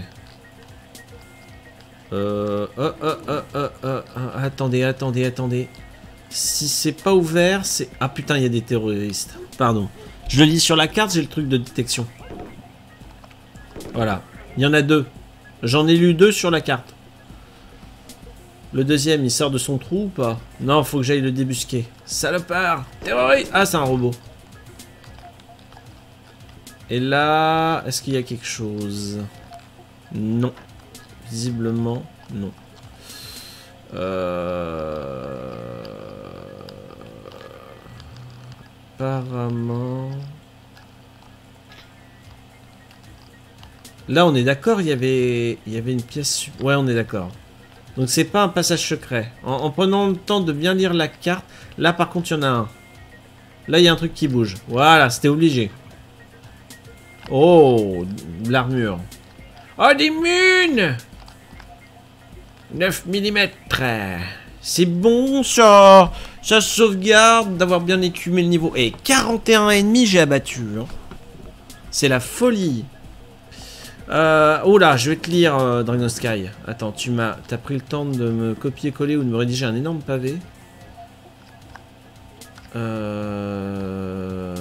Euh, oh, oh, oh, oh, oh, oh, attendez, attendez, attendez. Si c'est pas ouvert, c'est... Ah putain, il y a des terroristes. Pardon. Je le lis sur la carte, j'ai le truc de détection. Voilà. Il y en a deux. J'en ai lu deux sur la carte. Le deuxième, il sort de son trou ou pas? Non, faut que j'aille le débusquer. Salopard! Terroriste! Ah, c'est un robot. Et là... Est-ce qu'il y a quelque chose? Non. Visiblement, non. Euh... Apparemment... Là, on est d'accord, il y avait... Il y avait une pièce... Ouais, on est d'accord. Donc, c'est pas un passage secret. En, en prenant le temps de bien lire la carte... Là, par contre, il y en a un. Là, il y a un truc qui bouge. Voilà, c'était obligé. Oh, l'armure. Oh, des munes! neuf millimètres. C'est bon, ça. Ça sauvegarde d'avoir bien écumé le niveau. Et quarante et un ennemis, j'ai abattu. Hein. C'est la folie. Euh, oh là, je vais te lire euh, Dragon Sky. Attends, tu m'as, t'as pris le temps de me copier-coller ou de me rédiger un énorme pavé. Euh...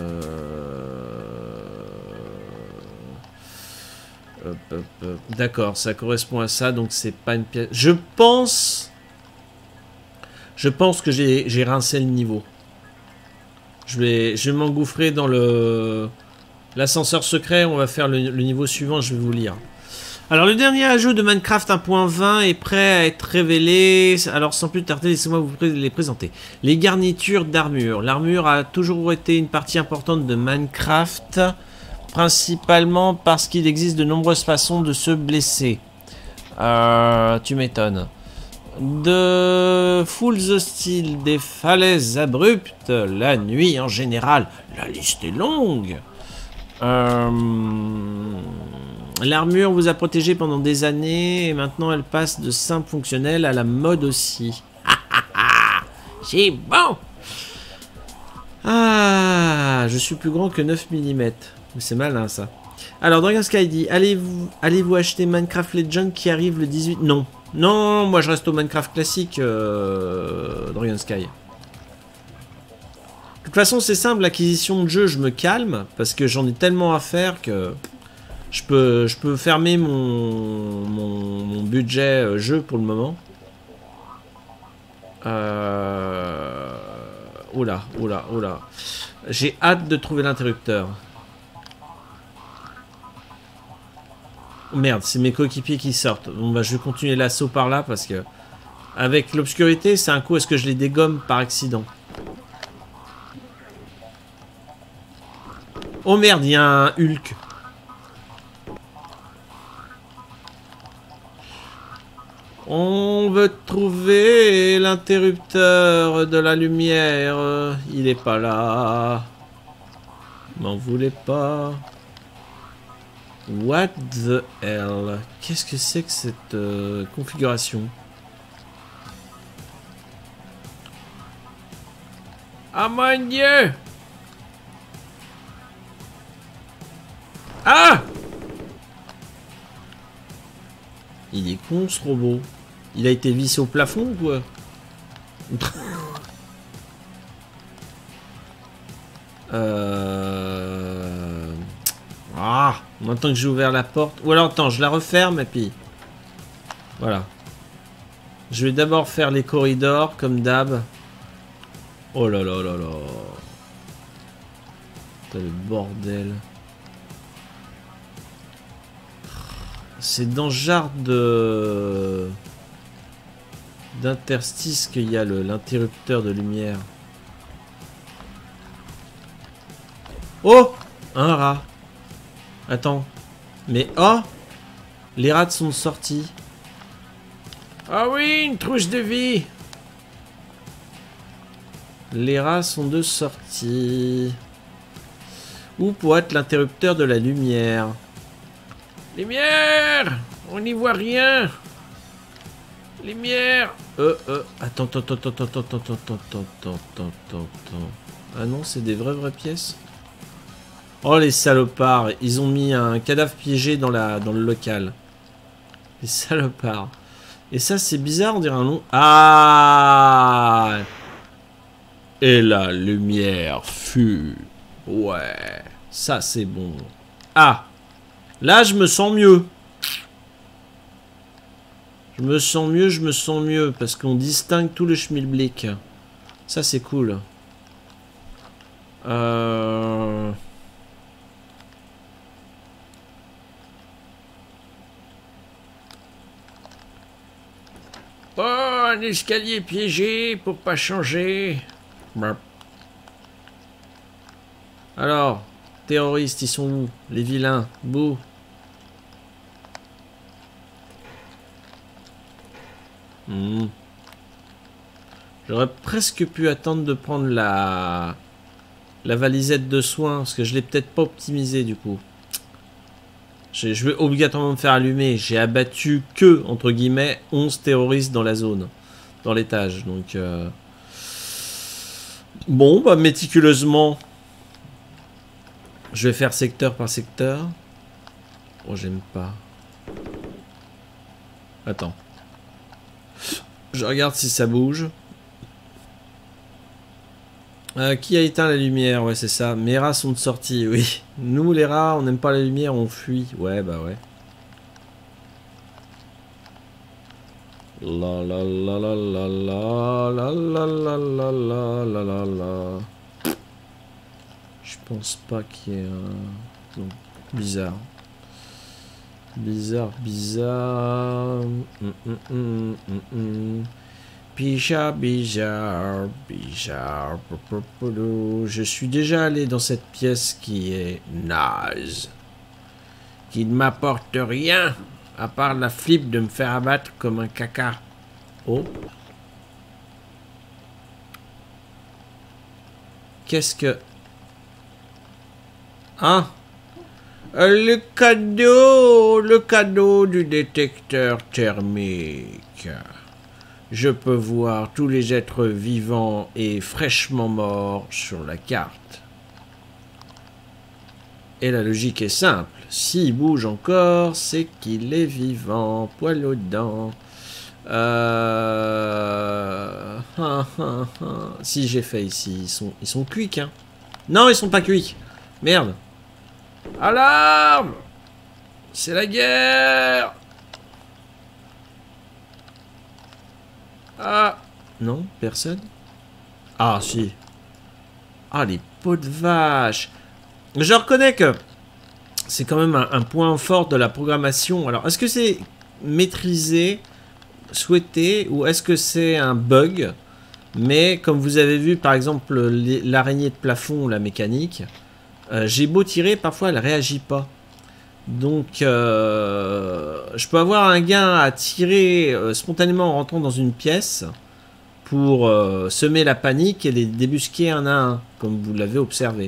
D'accord, ça correspond à ça, donc c'est pas une pièce. Je pense... Je pense que j'ai rincé le niveau. Je vais, je vais m'engouffrer dans le... L'ascenseur secret, on va faire le, le niveau suivant, je vais vous lire. Alors, le dernier ajout de Minecraft un point vingt est prêt à être révélé. Alors, sans plus tarder, laissez-moi vous les présenter. Les garnitures d'armure. L'armure a toujours été une partie importante de Minecraft, principalement parce qu'il existe de nombreuses façons de se blesser. Euh, tu m'étonnes. De foules hostiles, des falaises abruptes, la nuit en général. La liste est longue. Euh... L'armure vous a protégé pendant des années et maintenant elle passe de simple fonctionnel à la mode aussi. C'est bon. Ah, je suis plus grand que neuf millimètres. C'est malin ça. Alors Dragon Sky dit, allez-vous allez-vous acheter Minecraft Legends qui arrive le dix-huit? Non. Non, moi je reste au Minecraft classique, euh, Dragon Sky. De toute façon c'est simple, l'acquisition de jeu je me calme parce que j'en ai tellement à faire que... Je peux, je peux fermer mon, mon, mon budget jeu pour le moment. Euh... Oula, oula, oula. J'ai hâte de trouver l'interrupteur. Oh merde, c'est mes coéquipiers qui sortent. Bon bah je vais continuer l'assaut par là parce que... Avec l'obscurité, c'est un coup, est-ce que je les dégomme par accident? Oh merde, il y a un Hulk. On veut trouver l'interrupteur de la lumière. Il est pas là. M'en voulez pas. What the hell? Qu'est-ce que c'est que cette euh, configuration? Ah mon Dieu! Ah! Il est con ce robot. Il a été vissé au plafond ou quoi? euh... Ah, maintenant que j'ai ouvert la porte. Ou alors attends, je la referme et puis... Voilà. Je vais d'abord faire les corridors comme d'hab. Oh là là là là. Putain, le bordel. C'est dans ce genre de... d'interstice qu'il y a l'interrupteur de lumière. Oh! Un rat. Attends. Mais oh! Les rats sont sortis. Ah oui, une trousse de vie. Les rats sont de sortie. Où pourrait être l'interrupteur de la lumière? Lumière! On n'y voit rien. Lumière! Euh, euh, attends, attends, attends, attends, attends, attends, attends, attends, attends, attends. Ah non, c'est des vraies, vraies pièces? Oh, les salopards. Ils ont mis un cadavre piégé dans, la, dans le local. Les salopards. Et ça, c'est bizarre, on dirait un nom. Ah! Et la lumière fut. Ouais. Ça, c'est bon. Ah! Là, je me sens mieux. Je me sens mieux, je me sens mieux. Parce qu'on distingue tout le schmilblick. Ça, c'est cool. Euh... Oh, un escalier piégé pour pas changer. Alors, terroristes, ils sont où? Les vilains, bouh. Hmm. J'aurais presque pu attendre de prendre la la valisette de soins, parce que je l'ai peut-être pas optimisé du coup. Je vais obligatoirement me faire allumer. J'ai abattu que, entre guillemets, onze terroristes dans la zone. Dans l'étage. Donc, euh... bon, bah, méticuleusement, je vais faire secteur par secteur. Oh, j'aime pas. Attends. Je regarde si ça bouge. Euh, qui a éteint la lumière? Ouais, c'est ça. Mes rats sont de sortie, oui. Nous, les rats, on n'aime pas la lumière, on fuit. Ouais, bah ouais. La la la la la la la la la la la la la la. Je pense pas qu'il y ait un... Non, bizarre. Bizarre, bizarre. Mm, mm, mm, mm, mm. Bizarre, bizarre, bizarre. Je suis déjà allé dans cette pièce qui est naze. Qui ne m'apporte rien, à part la flip de me faire abattre comme un caca. Oh. Qu'est-ce que... Hein? Le cadeau, le cadeau du détecteur thermique. Je peux voir tous les êtres vivants et fraîchement morts sur la carte. Et la logique est simple. S'il bouge encore, c'est qu'il est vivant. Poil aux dents. Euh... Ah, ah, ah. Si j'ai fait ici, ils sont, ils sont cuits, hein. Non, ils sont pas cuits. Merde. Alarme! C'est la guerre! Ah! Non, personne? Ah, si. Ah, les pots de vache! Je reconnais que c'est quand même un, un point fort de la programmation. Alors, est-ce que c'est maîtrisé, souhaité, ou est-ce que c'est un bug? Mais, comme vous avez vu, par exemple, l'araignée de plafond, la mécanique... Euh, j'ai beau tirer, parfois elle réagit pas. Donc, euh, je peux avoir un gain à tirer euh, spontanément en rentrant dans une pièce pour euh, semer la panique et les débusquer un à un, comme vous l'avez observé.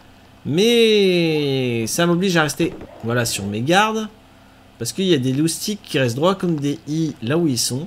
Mais ça m'oblige à rester, voilà, sur mes gardes, parce qu'il y a des loustiques qui restent droits comme des i là où ils sont.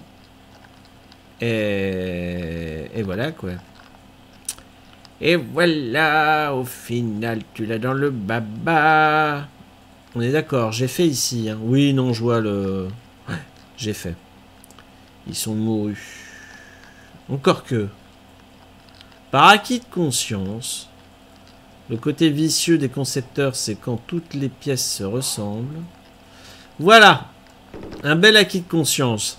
Et, et voilà quoi. Et voilà, au final, tu l'as dans le baba. On est d'accord, j'ai fait ici. Hein. Oui, non, je vois le... Ouais, j'ai fait. Ils sont mourus. Encore que... Par acquis de conscience, le côté vicieux des concepteurs, c'est quand toutes les pièces se ressemblent. Voilà, un bel acquis de conscience.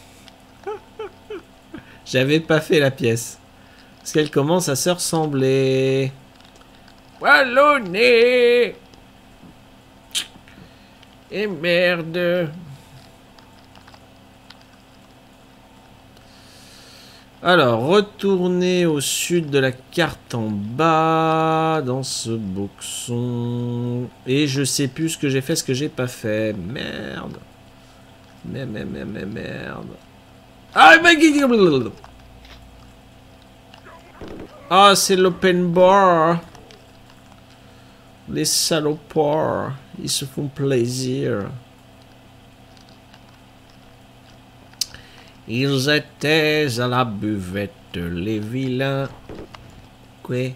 J'avais pas fait la pièce. Parce qu'elle commence à se ressembler. Wallonné. Et merde. Alors, retournez au sud de la carte en bas, dans ce boxon. Et je sais plus ce que j'ai fait, ce que j'ai pas fait. Merde. Mais, mais, mais, mais, merde. Ah, mais... Ah, c'est l'open bar. Les salopards, ils se font plaisir. Ils étaient à la buvette, les vilains. Quoi?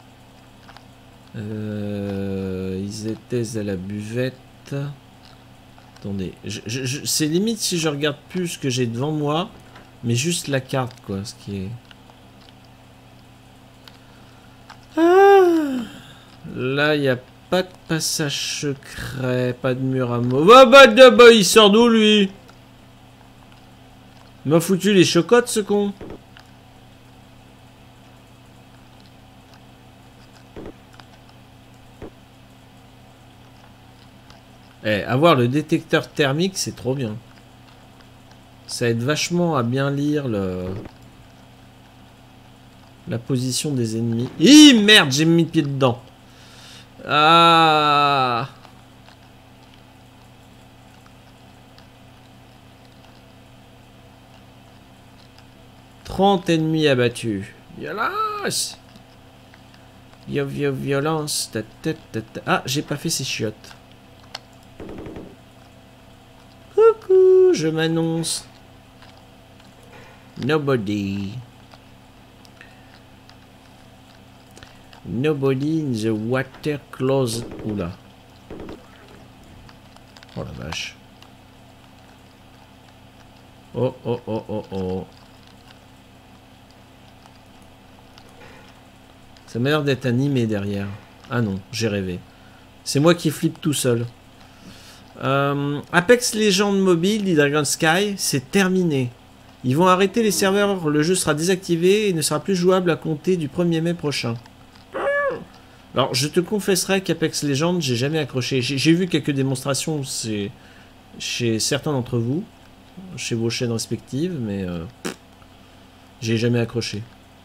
Euh, ils étaient à la buvette. Attendez, je, je, je, c'est limite si je regarde plus ce que j'ai devant moi, mais juste la carte, quoi, ce qui est... Ah, là, il n'y a pas de passage secret, pas de mur à mots. Bah, bah, bah, il sort d'où, lui? Il m'a foutu les chocottes, ce con. Eh, avoir le détecteur thermique, c'est trop bien. Ça aide vachement à bien lire le... la position des ennemis. Ih, merde, j'ai mis le pied dedans. Ah. trente ennemis abattus. Violence. Yo, yo, violence. Ta, ta, ta, ta. Ah, j'ai pas fait ces chiottes. Coucou, je m'annonce. Nobody. Nobody in the water closet. Oula. Oh la vache. Oh, oh, oh, oh, oh. Ça m'a l'air d'être animé derrière. Ah non, j'ai rêvé. C'est moi qui flippe tout seul. Euh, Apex Legends Mobile, dit Dragon Sky, c'est terminé. Ils vont arrêter les serveurs, le jeu sera désactivé et ne sera plus jouable à compter du premier mai prochain. Alors, je te confesserai qu'Apex Legends, j'ai jamais accroché. J'ai vu quelques démonstrations chez certains d'entre vous, chez vos chaînes respectives, mais euh, j'ai jamais accroché.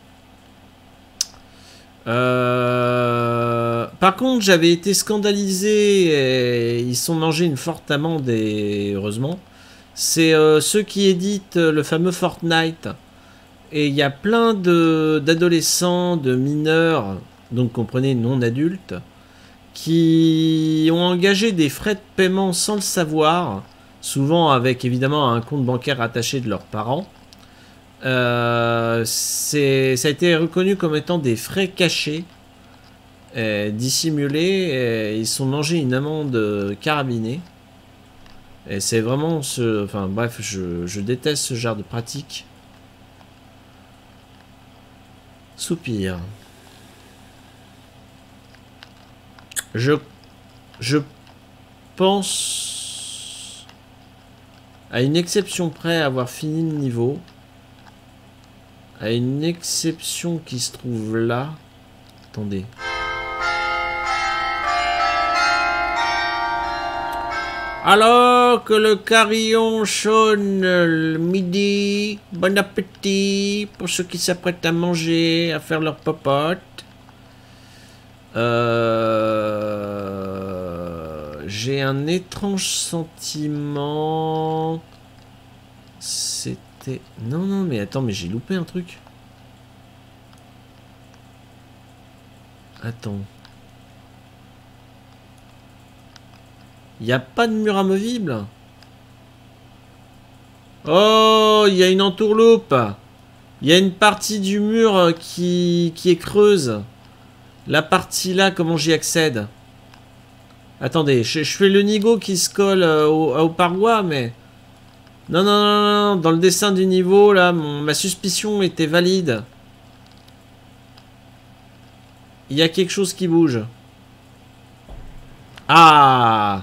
Euh... Par contre, j'avais été scandalisé et ils sont mangés une forte amende, et heureusement. C'est euh, ceux qui éditent le fameux Fortnite. Et il y a plein d'adolescents, de, de mineurs, donc comprenez non adultes, qui ont engagé des frais de paiement sans le savoir, souvent avec évidemment un compte bancaire attaché de leurs parents. Euh, c'est, ça a été reconnu comme étant des frais cachés, euh, dissimulés, et ils sont mangés une amende carabinée. Et c'est vraiment ce... Enfin bref, je, je déteste ce genre de pratique. Soupir. Je... Je pense... À une exception près avoir fini le niveau. À une exception qui se trouve là. Attendez. Alors que le carillon sonne le midi, bon appétit pour ceux qui s'apprêtent à manger, à faire leur popote. Euh... J'ai un étrange sentiment. C'était... Non, non, mais attends, mais j'ai loupé un truc. Attends. Il n'y a pas de mur amovible. Oh, il y a une entourloupe. Il y a une partie du mur qui, qui est creuse. La partie là, comment j'y accède? Attendez, je, je fais le nigo qui se colle aux, aux parois, mais... Non, non, non, non, dans le dessin du niveau, là, mon, ma suspicion était valide. Il y a quelque chose qui bouge. Ah!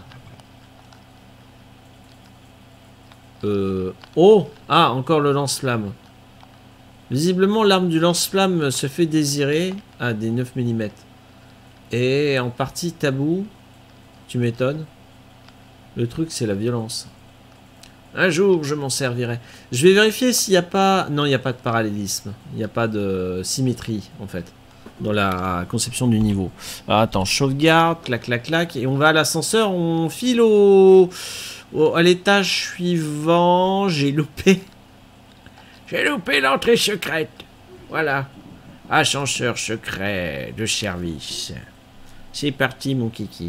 Euh... Oh! Ah, encore le lance-flamme. Visiblement, l'arme du lance-flamme se fait désirer. Ah, des neuf millimètres. Et en partie tabou. Tu m'étonnes. Le truc, c'est la violence. Un jour, je m'en servirai. Je vais vérifier s'il n'y a pas... Non, il n'y a pas de parallélisme. Il n'y a pas de symétrie, en fait, dans la conception du niveau. Alors, attends, sauvegarde, clac, clac, clac. Et on va à l'ascenseur, on file au... Oh, à l'étage suivant, j'ai loupé. J'ai loupé l'entrée secrète. Voilà. Ascenseur secret de service. C'est parti, mon kiki.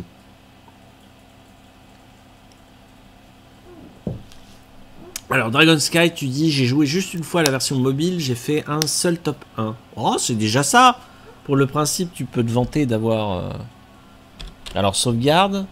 Alors, Dragon Sky, tu dis, j'ai joué juste une fois à la version mobile, j'ai fait un seul top un. Oh, c'est déjà ça. Pour le principe, tu peux te vanter d'avoir... Euh... Alors, sauvegarde.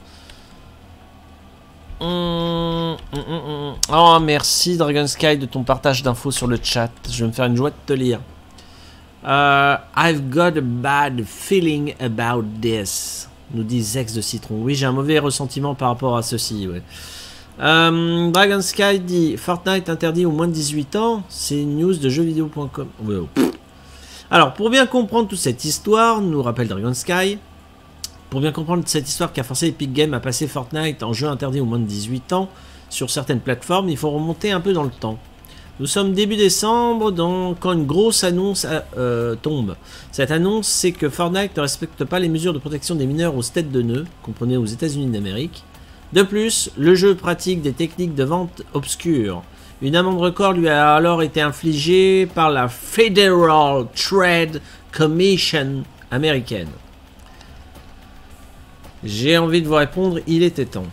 Hum, hum, hum, hum. Oh, merci Dragon Sky de ton partage d'infos sur le chat. Je vais me faire une joie de te lire. Uh, I've got a bad feeling about this, nous dit Zex de Citron. Oui, j'ai un mauvais ressentiment par rapport à ceci. Ouais. Um, Dragon Sky dit Fortnite interdit aux moins de dix-huit ans. C'est une news de jeuxvideo point com. Ouais, oh. Alors, pour bien comprendre toute cette histoire, nous rappelle Dragon Sky. Pour bien comprendre cette histoire qui a forcé Epic Games à passer Fortnite en jeu interdit aux moins de dix-huit ans sur certaines plateformes, il faut remonter un peu dans le temps. Nous sommes début décembre, donc quand une grosse annonce euh, tombe. Cette annonce, c'est que Fortnite ne respecte pas les mesures de protection des mineurs aux têtes de nœuds, comprenez aux États-Unis d'Amérique. De plus, le jeu pratique des techniques de vente obscures. Une amende record lui a alors été infligée par la Federal Trade Commission américaine. J'ai envie de vous répondre, il était temps.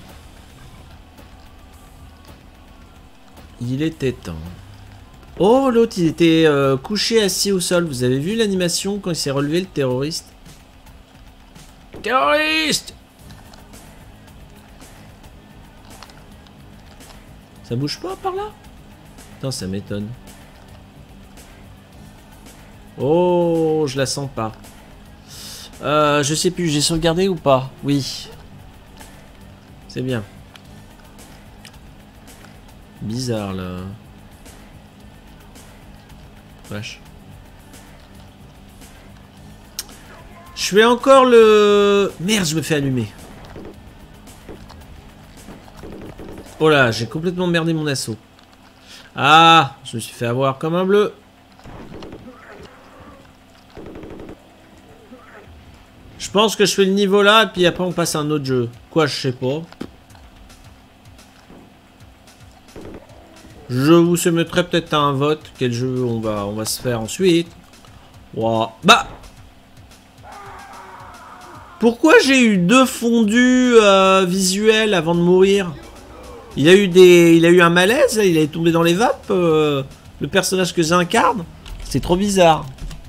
Il était temps. Oh, l'autre, il était euh, couché assis au sol. Vous avez vu l'animation quand il s'est relevé, le terroriste? Terroriste! Ça bouge pas par là? Putain, ça m'étonne. Oh, je la sens pas. Euh, je sais plus, j'ai sauvegardé ou pas? Oui. C'est bien. Bizarre, là. Vache. Je fais encore le... Merde, je me fais allumer. Oh là, j'ai complètement merdé mon assaut. Ah, je me suis fait avoir comme un bleu. Je pense que je fais le niveau là, et puis après on passe à un autre jeu. Quoi, je sais pas. Je vous soumettrai peut-être à un vote. Quel jeu on va, on va se faire ensuite. Wow. Bah pourquoi j'ai eu deux fondus euh, visuels avant de mourir? Il a eu des, il a eu un malaise, là, il est tombé dans les vapes. Euh, le personnage que j'incarne, c'est trop bizarre.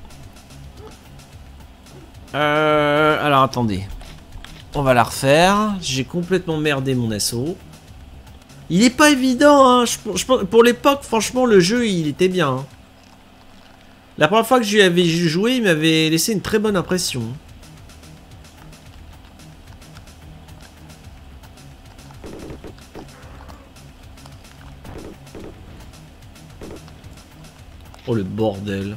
Euh, alors attendez, on va la refaire. J'ai complètement merdé mon assaut. Il est pas évident, hein. Je, je, pour l'époque, franchement, le jeu, il était bien. Hein. La première fois que j'y avais joué, il m'avait laissé une très bonne impression. Oh, le bordel.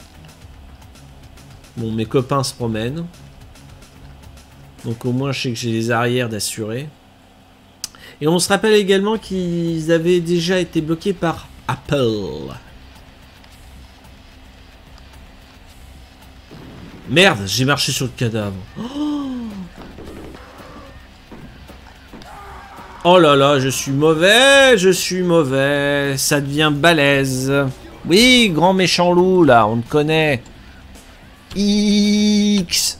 Bon, mes copains se promènent. Donc au moins, je sais que j'ai les arrières d'assurer. Et on se rappelle également qu'ils avaient déjà été bloqués par Apple. Merde, j'ai marché sur le cadavre. Oh, oh là là, je suis mauvais, je suis mauvais. Ça devient balèze. Oui, grand méchant loup, là, on te connaît. X.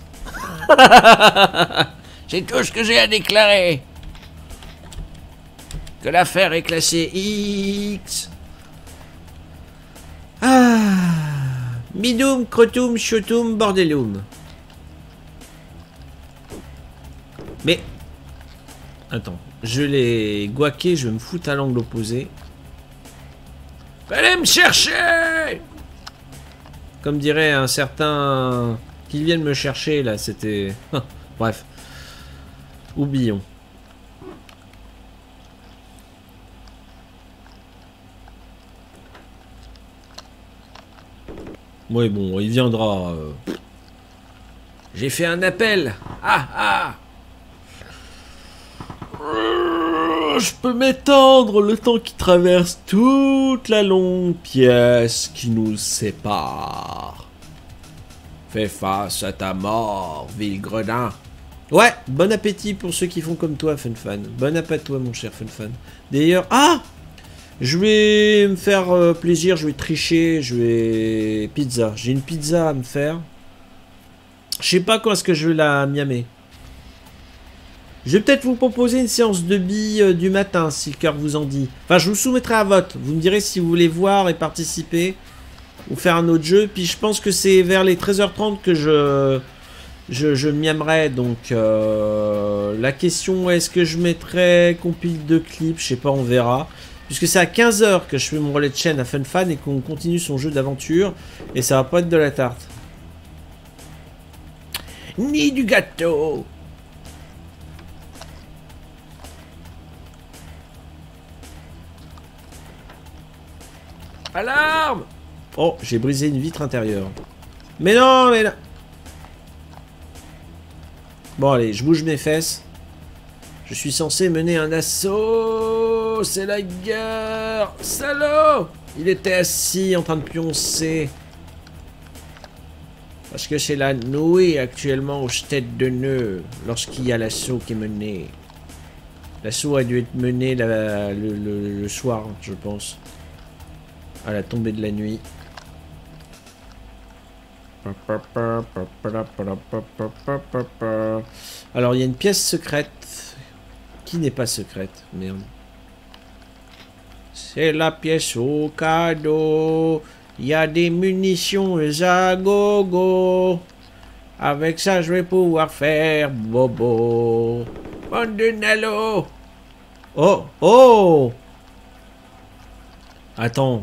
C'est tout ce que j'ai à déclarer. Que l'affaire est classée X. Ah. Midoum, crotum, chotum, bordelum. Mais... Attends, je l'ai guaqué, je vais me foutre à l'angle opposé. Allez me chercher! Comme dirait un certain... Qu'ils viennent me chercher, là, c'était... Bref. Oublions. Oui, bon, il viendra. Euh... J'ai fait un appel. Ah, ah. Euh, je peux m'étendre le temps qui traverse toute la longue pièce qui nous sépare. Fais face à ta mort, vil gredin. Ouais, bon appétit pour ceux qui font comme toi, FunFan. Bon appétit, toi, mon cher FunFan. D'ailleurs, ah, je vais me faire euh, plaisir, je vais tricher, je vais... Pizza. J'ai une pizza à me faire. Je sais pas quand est-ce que je vais la miamer. Je vais peut-être vous proposer une séance de billes euh, du matin, si le cœur vous en dit. Enfin, je vous soumettrai à vote. Vous me direz si vous voulez voir et participer. Ou faire un autre jeu. Puis je pense que c'est vers les treize heures trente que je... Je, je miamerai. Donc, euh, la question, est-ce que je mettrai compile de clips? Je sais pas, on verra. Puisque c'est à quinze heures que je fais mon relais de chaîne à FunFan et qu'on continue son jeu d'aventure. Et ça va pas être de la tarte. Ni du gâteau. Alarme! Oh, j'ai brisé une vitre intérieure. Mais non, mais là... Bon, allez, je bouge mes fesses. Je suis censé mener un assaut. C'est la guerre. Salaud! Il était assis en train de pioncer. Parce que c'est la nuit actuellement aux têtes de nœud. Lorsqu'il y a l'assaut qui est mené. L'assaut a dû être mené la, le, le, le soir, je pense. À la tombée de la nuit. Alors, il y a une pièce secrète qui n'est pas secrète. Merde. C'est la pièce au cadeau. Il y a des munitions à gogo. Avec ça, je vais pouvoir faire bobo. Bande de nalo. Oh, oh. Attends.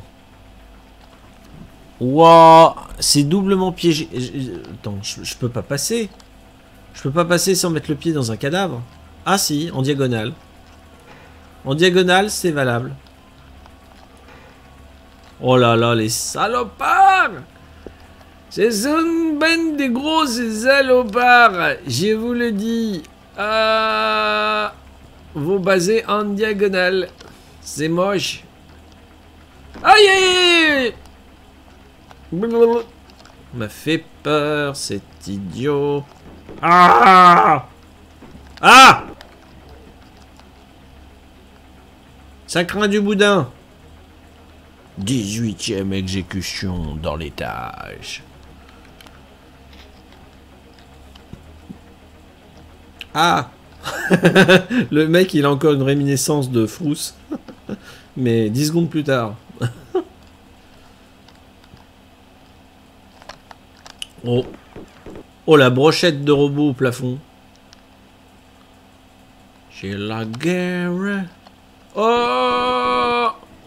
Waouh, c'est doublement piégé. Attends, je, je peux pas passer. Je peux pas passer sans mettre le pied dans un cadavre. Ah si, en diagonale. En diagonale, c'est valable. Oh là là, les salopards! C'est une bande de gros salopards. Je vous le dis. Euh, vous basez en diagonale. C'est moche. Aïe aïe aïe! M'a fait peur, cet idiot. Ah! Ah! Ça craint du boudin. dix-huitième exécution dans l'étage. Ah! Le mec, il a encore une réminiscence de Frousse. Mais dix secondes plus tard. Oh. Oh, la brochette de robot au plafond. J'ai la guerre. Oh!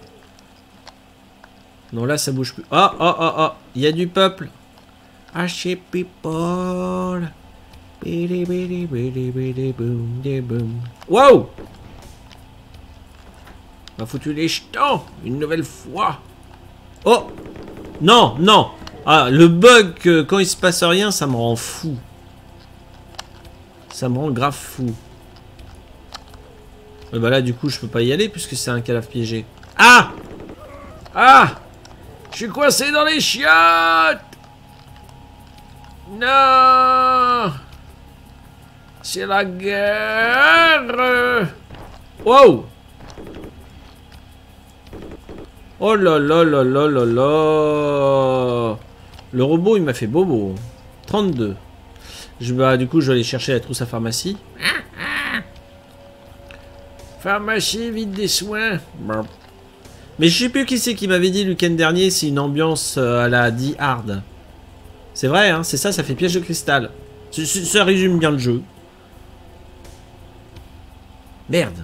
Non, là, ça bouge plus. Ah, ah, ah, ah. Il y a du peuple. Ah, chez people. Wow! M'a foutu les jetons une nouvelle fois. Oh! Non, non! Ah, le bug, euh, quand il se passe rien, ça me rend fou. Ça me rend grave fou. Et bah là, du coup, je peux pas y aller puisque c'est un cadavre piégé. Ah! Ah! Je suis coincé dans les chiottes! Non! C'est la guerre! Wow! Oh là là là là là là! Le robot, il m'a fait bobo. trente-deux. Je, bah, du coup, je vais aller chercher la trousse à pharmacie. Pharmacie, vite des soins. Mais je sais plus qui c'est qui m'avait dit le week-end dernier, c'est une ambiance à la Die Hard. C'est vrai, hein, c'est ça, ça fait piège de cristal. C ça résume bien le jeu. Merde.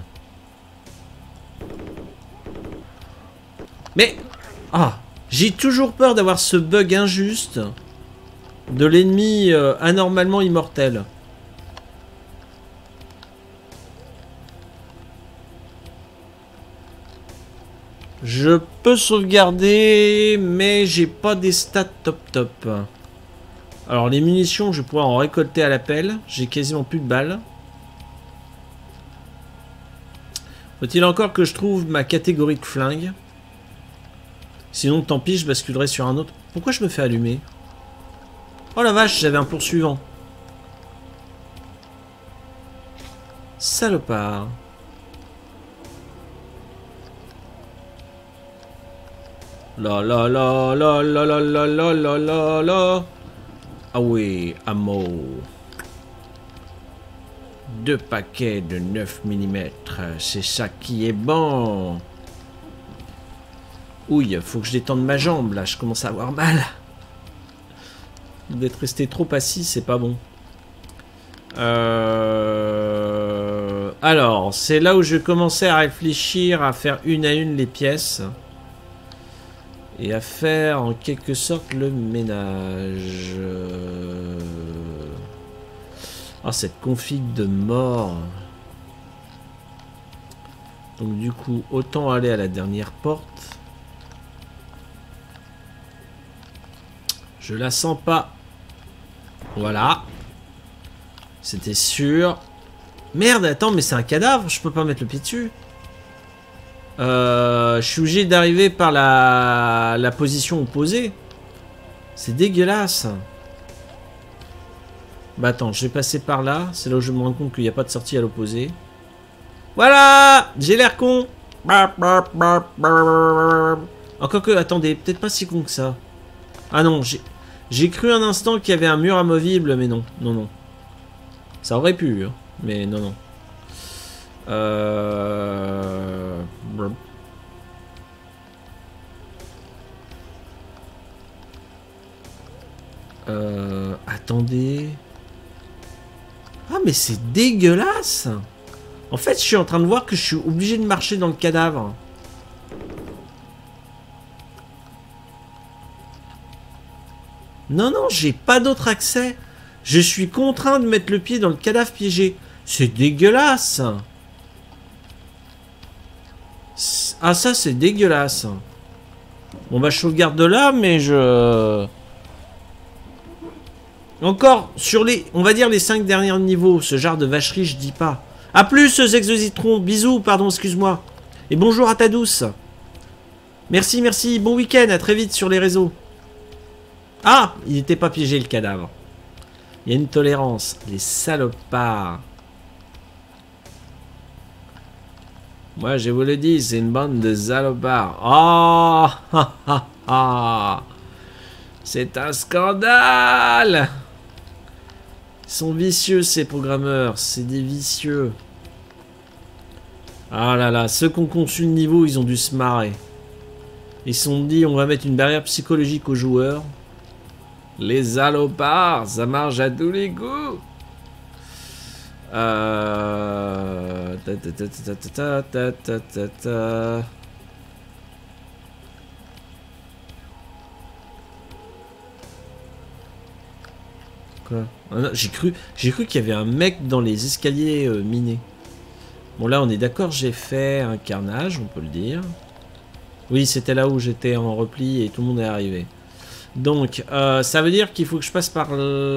Mais... Ah, j'ai toujours peur d'avoir ce bug injuste de l'ennemi euh, anormalement immortel. Je peux sauvegarder, mais j'ai pas des stats top top. Alors les munitions, je vais pouvoir en récolter à l'appel. J'ai quasiment plus de balles. Faut-il encore que je trouve ma catégorie de flingue? Sinon, tant pis, je basculerai sur un autre. Pourquoi je me fais allumer? Oh la vache, j'avais un poursuivant. salopard. La la la la la la la la la la la. Ah oui, ammo. Deux paquets de neuf millimètres. C'est ça qui est bon. Ouille, faut que je détende ma jambe là, je commence à avoir mal. D'être resté trop assis, c'est pas bon. Euh... Alors, c'est là où je commençais à réfléchir à faire une à une les pièces. Et à faire en quelque sorte le ménage. Ah, oh, cette config de mort. Donc du coup, autant aller à la dernière porte. Je la sens pas. Voilà. C'était sûr. Merde, attends, mais c'est un cadavre. Je peux pas mettre le pied dessus. Euh, je suis obligé d'arriver par la, la position opposée. C'est dégueulasse. Bah attends, je vais passer par là. C'est là où je me rends compte qu'il n'y a pas de sortie à l'opposé. Voilà. J'ai l'air con. Encore que, attendez, peut-être pas si con que ça. Ah non, j'ai j'ai cru un instant qu'il y avait un mur amovible, mais non, non, non. Ça aurait pu, hein, mais non, non. Euh... Euh... Attendez... Ah, mais c'est dégueulasse! En fait, je suis en train de voir que je suis obligé de marcher dans le cadavre. Non, non, j'ai pas d'autre accès. Je suis contraint de mettre le pied dans le cadavre piégé. C'est dégueulasse. Ah, ça, c'est dégueulasse. Bon, bah, je sauvegarde de là, mais je... Encore, sur les... On va dire les cinq derniers niveaux, ce genre de vacherie, je dis pas. A plus, Exositron. Bisous, pardon, excuse-moi. Et bonjour à ta douce. Merci, merci. Bon week-end, à très vite sur les réseaux. Ah, il n'était pas piégé, le cadavre. Il y a une tolérance. Les salopards. Moi, je vous le dis, c'est une bande de salopards. Oh, ah, ah, ah. C'est un scandale. Ils sont vicieux, ces programmeurs. C'est des vicieux. Ah là là, ceux qui ont conçu le niveau, ils ont dû se marrer. Ils se sont dit, on va mettre une barrière psychologique aux joueurs. Les salopards, ça marche à tous les coups. Euh... Ta ta ta ta ta ta ta ta ta. Quoi? Ah j'ai cru, j'ai cru qu'il y avait un mec dans les escaliers euh, minés. Bon là on est d'accord, j'ai fait un carnage, on peut le dire. Oui, c'était là où j'étais en repli et tout le monde est arrivé. Donc, euh, ça veut dire qu'il faut que je passe par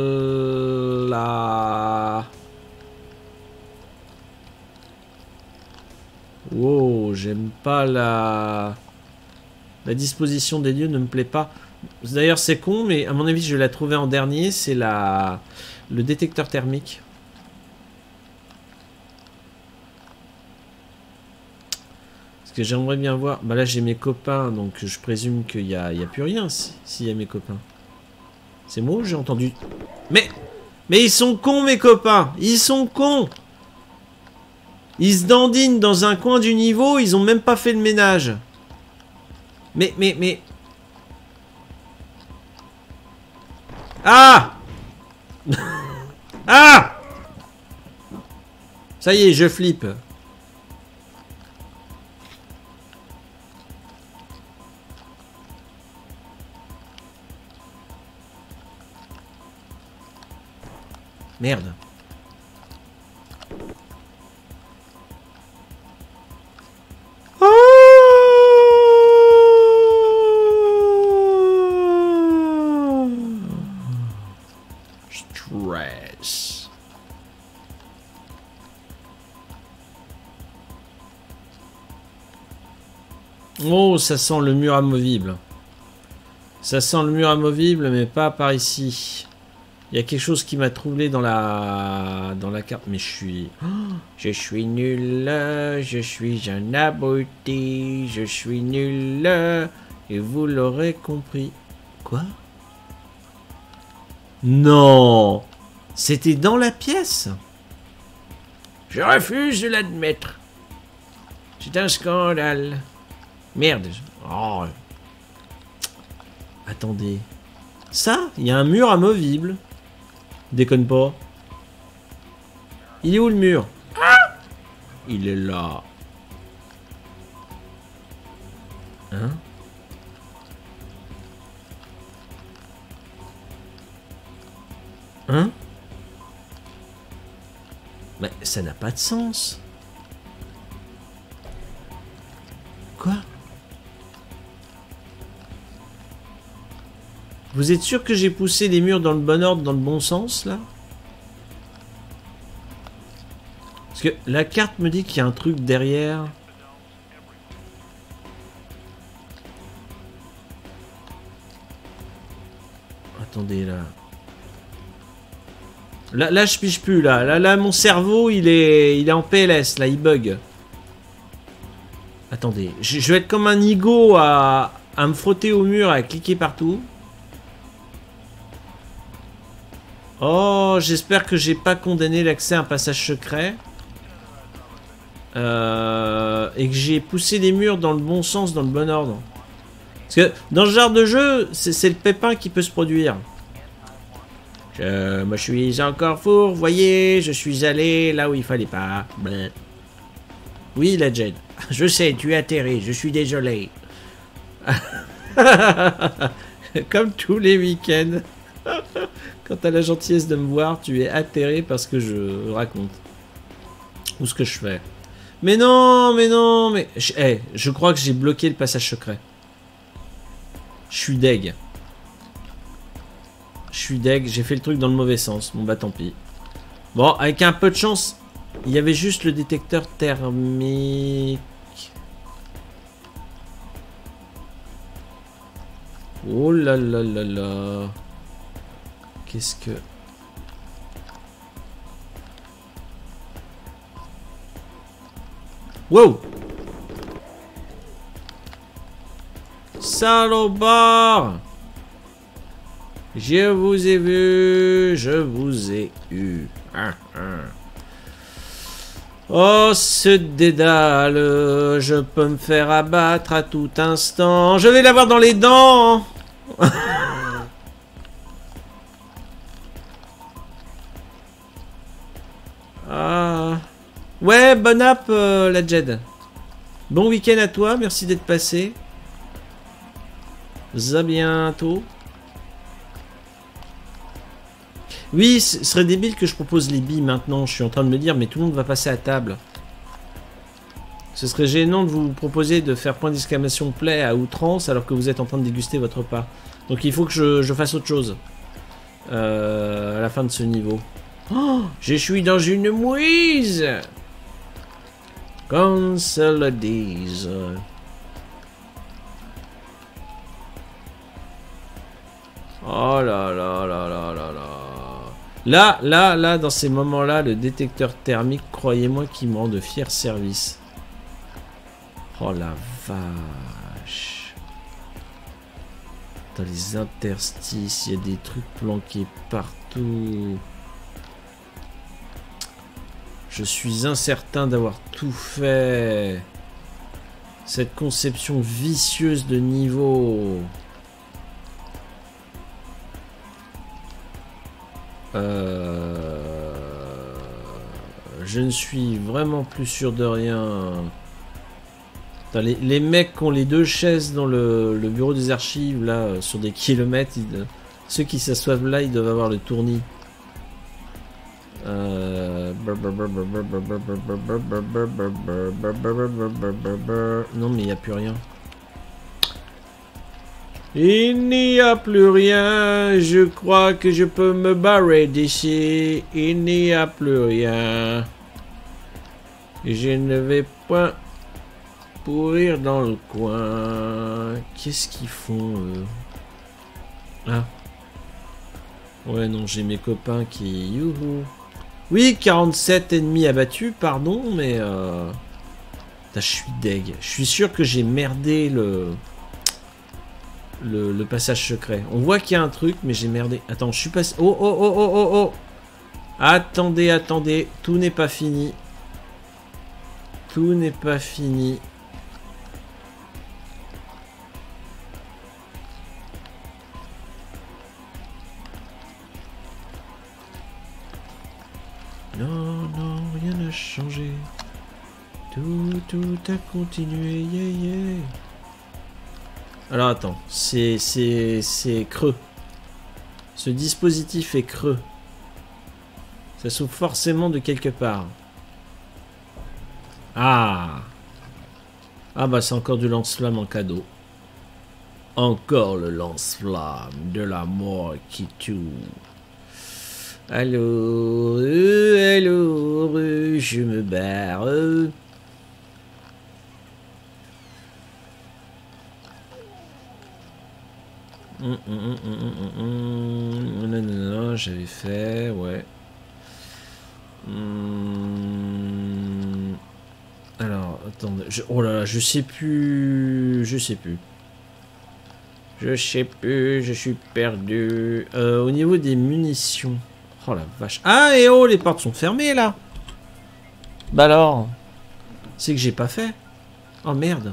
là. Wow, j'aime pas la... La disposition des lieux ne me plaît pas. D'ailleurs, c'est con, mais à mon avis, je vais la trouver en dernier. C'est la... le détecteur thermique. Parce que j'aimerais bien voir... Bah là, j'ai mes copains, donc je présume qu'il n'y a, il y a plus rien s'il y a mes copains. C'est moi ou j'ai entendu... Mais... Mais ils sont cons, mes copains. Ils sont cons. Ils se dandinent dans un coin du niveau, ils ont même pas fait le ménage. Mais, mais, mais... Ah. Ah. Ça y est, je flippe. Merde. Stress. Oh, ça sent le mur amovible. Ça sent le mur amovible, mais pas par ici. Il Il y a quelque chose qui m'a troublé dans la dans la carte, mais je suis oh, je suis nul, je suis un abruti, je suis nul et vous l'aurez compris. Quoi? Non, c'était dans la pièce. Je refuse de l'admettre. C'est un scandale. Merde. Oh. Attendez. Ça, il y a un mur amovible. Déconne pas. Il est où le mur? Ah, il est là. Hein? Hein? Mais ça n'a pas de sens. Quoi? Vous êtes sûr que j'ai poussé les murs dans le bon ordre, dans le bon sens, là? Parce que la carte me dit qu'il y a un truc derrière. Attendez, là. Là, là je pige plus, là. Là, là, mon cerveau, il est, il est en P L S, là, il bug. Attendez, je, je vais être comme un nigo à, à me frotter au mur, à cliquer partout. Oh, j'espère que j'ai pas condamné l'accès à un passage secret. Euh, et que j'ai poussé les murs dans le bon sens, dans le bon ordre. Parce que dans ce genre de jeu, c'est le pépin qui peut se produire. Je me suis encore four, voyez, je suis allé là où il fallait pas. Bleh. Oui, la Jade. Je sais, tu es atterré, je suis désolé. Comme tous les week-ends. Quand t'as la gentillesse de me voir, tu es atterré parce que je raconte. Ou ce que je fais. Mais non, mais non, mais... Je, hey, je crois que j'ai bloqué le passage secret. Je suis deg. Je suis deg, j'ai fait le truc dans le mauvais sens. Bon bah tant pis. Bon, avec un peu de chance, il y avait juste le détecteur thermique. Oh là là là là. Qu'est-ce que... Wow! Salopard! Je vous ai vu, je vous ai eu. Ah, ah. Oh, ce dédale, je peux me faire abattre à tout instant. Je vais l'avoir dans les dents. Ah. Ouais, bonne app, euh, la Jed. Bon week-end à toi, merci d'être passé. À bientôt. Oui, ce serait débile que je propose les billes maintenant. Je suis en train de me dire, mais tout le monde va passer à table. Ce serait gênant de vous proposer de faire point d'exclamation play à outrance alors que vous êtes en train de déguster votre repas. Donc il faut que je, je fasse autre chose. Euh, à la fin de ce niveau. Oh, je suis dans une mouise. Comme ça le disent. Oh là là là là là là. Là, là, là, dans ces moments-là, le détecteur thermique, croyez-moi qu'il me rend de fiers services. Oh la vache. Dans les interstices, il y a des trucs planqués partout. Je suis incertain d'avoir tout fait. Cette conception vicieuse de niveau. Euh... Je ne suis vraiment plus sûr de rien. Putain, les, les mecs qui ont les deux chaises dans le, le bureau des archives, là, sur des kilomètres, ils, ceux qui s'assoivent là, ils doivent avoir le tournis. Euh... Non, mais il n'y a plus rien. Il n'y a plus rien, je crois que je peux me barrer d'ici. Il n'y a plus rien. Je ne vais point pourrir dans le coin. Qu'est-ce qu'ils font, eux? Ah. Ouais, non, j'ai mes copains qui... Youhou. Oui, quarante-sept ennemis abattus, pardon, mais... Euh... Putain, je suis deg. Je suis sûr que j'ai merdé le... le... Le passage secret. On voit qu'il y a un truc, mais j'ai merdé. Attends, je suis passé... Oh, oh, oh, oh, oh, oh. Attendez, attendez. Tout n'est pas fini. Tout n'est pas fini. Non, non, rien n'a changé. Tout, tout a continué, yeah, yeah. Alors attends, c'est, c'est, c'est creux. Ce dispositif est creux. Ça s'ouvre forcément de quelque part. Ah. Ah bah c'est encore du lance-flamme en cadeau. Encore le lance-flamme de la mort qui tue. Alors, euh, alors, euh, je me barre. Euh. Hum, hum, hum, hum, hum, hum. Non, non, non, j'avais fait, ouais. Hum. Alors, attendez. Je, oh là là, je sais plus. Je sais plus. Je sais plus, je suis perdu. Euh, au niveau des munitions. Oh la vache. Ah, et oh, les portes sont fermées là. Bah alors. C'est que j'ai pas fait. Oh merde.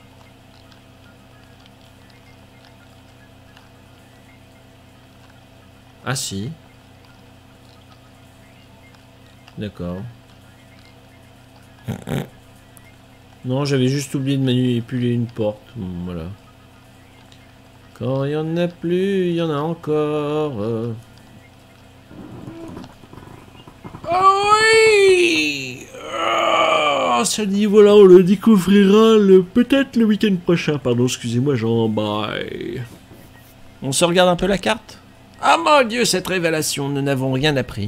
Ah si. D'accord. Non, j'avais juste oublié de manipuler une porte. Voilà. Quand il y en a plus, il y en a encore. Oh oui! Oh, ce niveau-là, on le découvrira le, peut-être le week-end prochain. Pardon, excusez-moi, j'en baille. On se regarde un peu la carte? Ah mon Dieu, cette révélation, nous n'avons rien appris.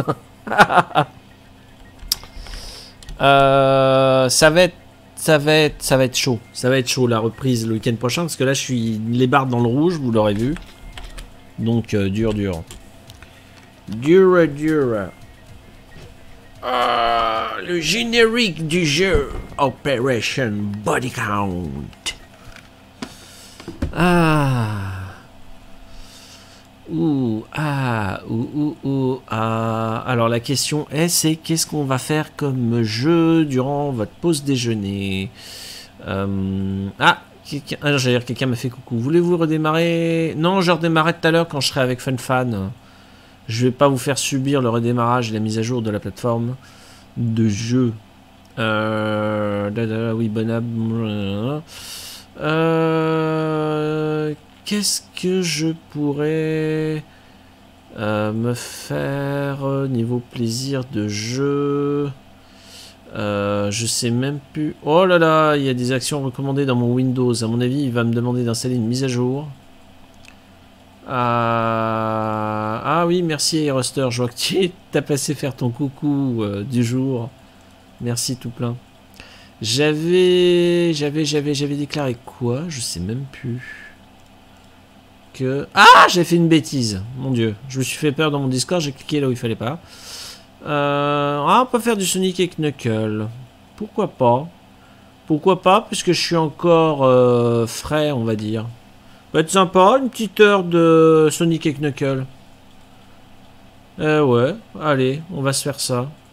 euh, ça va être, ça va être, ça va être chaud. Ça va être chaud la reprise le week-end prochain parce que là, je suis les barres dans le rouge, vous l'aurez vu. Donc euh, dur, dur, dur, dur. Ah, le générique du jeu Operation Body Count. Ah. Ouh, ah, ouh, ouh, ouh, ah. Alors la question est, c'est qu'est-ce qu'on va faire comme jeu durant votre pause déjeuner? euh, Ah, ah j'allais dire, quelqu'un m'a fait coucou. Voulez-vous redémarrer? Non, je redémarrerai tout à l'heure quand je serai avec FunFan. Je vais pas vous faire subir le redémarrage et la mise à jour de la plateforme de jeu. Euh, da, da, oui, bonab. Euh, Qu'est-ce que je pourrais euh, me faire niveau plaisir de jeu? euh, Je sais même plus. Oh là là, il y a des actions recommandées dans mon Windows. À mon avis, il va me demander d'installer une mise à jour. Ah, ah oui, merci Aeroster, je vois que tu as passé faire ton coucou euh, du jour. Merci tout plein. J'avais, j'avais, j'avais, j'avais déclaré quoi? Je sais même plus. Que... Ah, j'ai fait une bêtise. Mon Dieu, je me suis fait peur dans mon Discord, j'ai cliqué là où il fallait pas. Euh, ah, on peut faire du Sonic et Knuckles. Pourquoi pas? Pourquoi pas, puisque je suis encore euh, frais, on va dire. Va être sympa, une petite heure de Sonic et Knuckles. Euh, ouais, allez, on va se faire ça.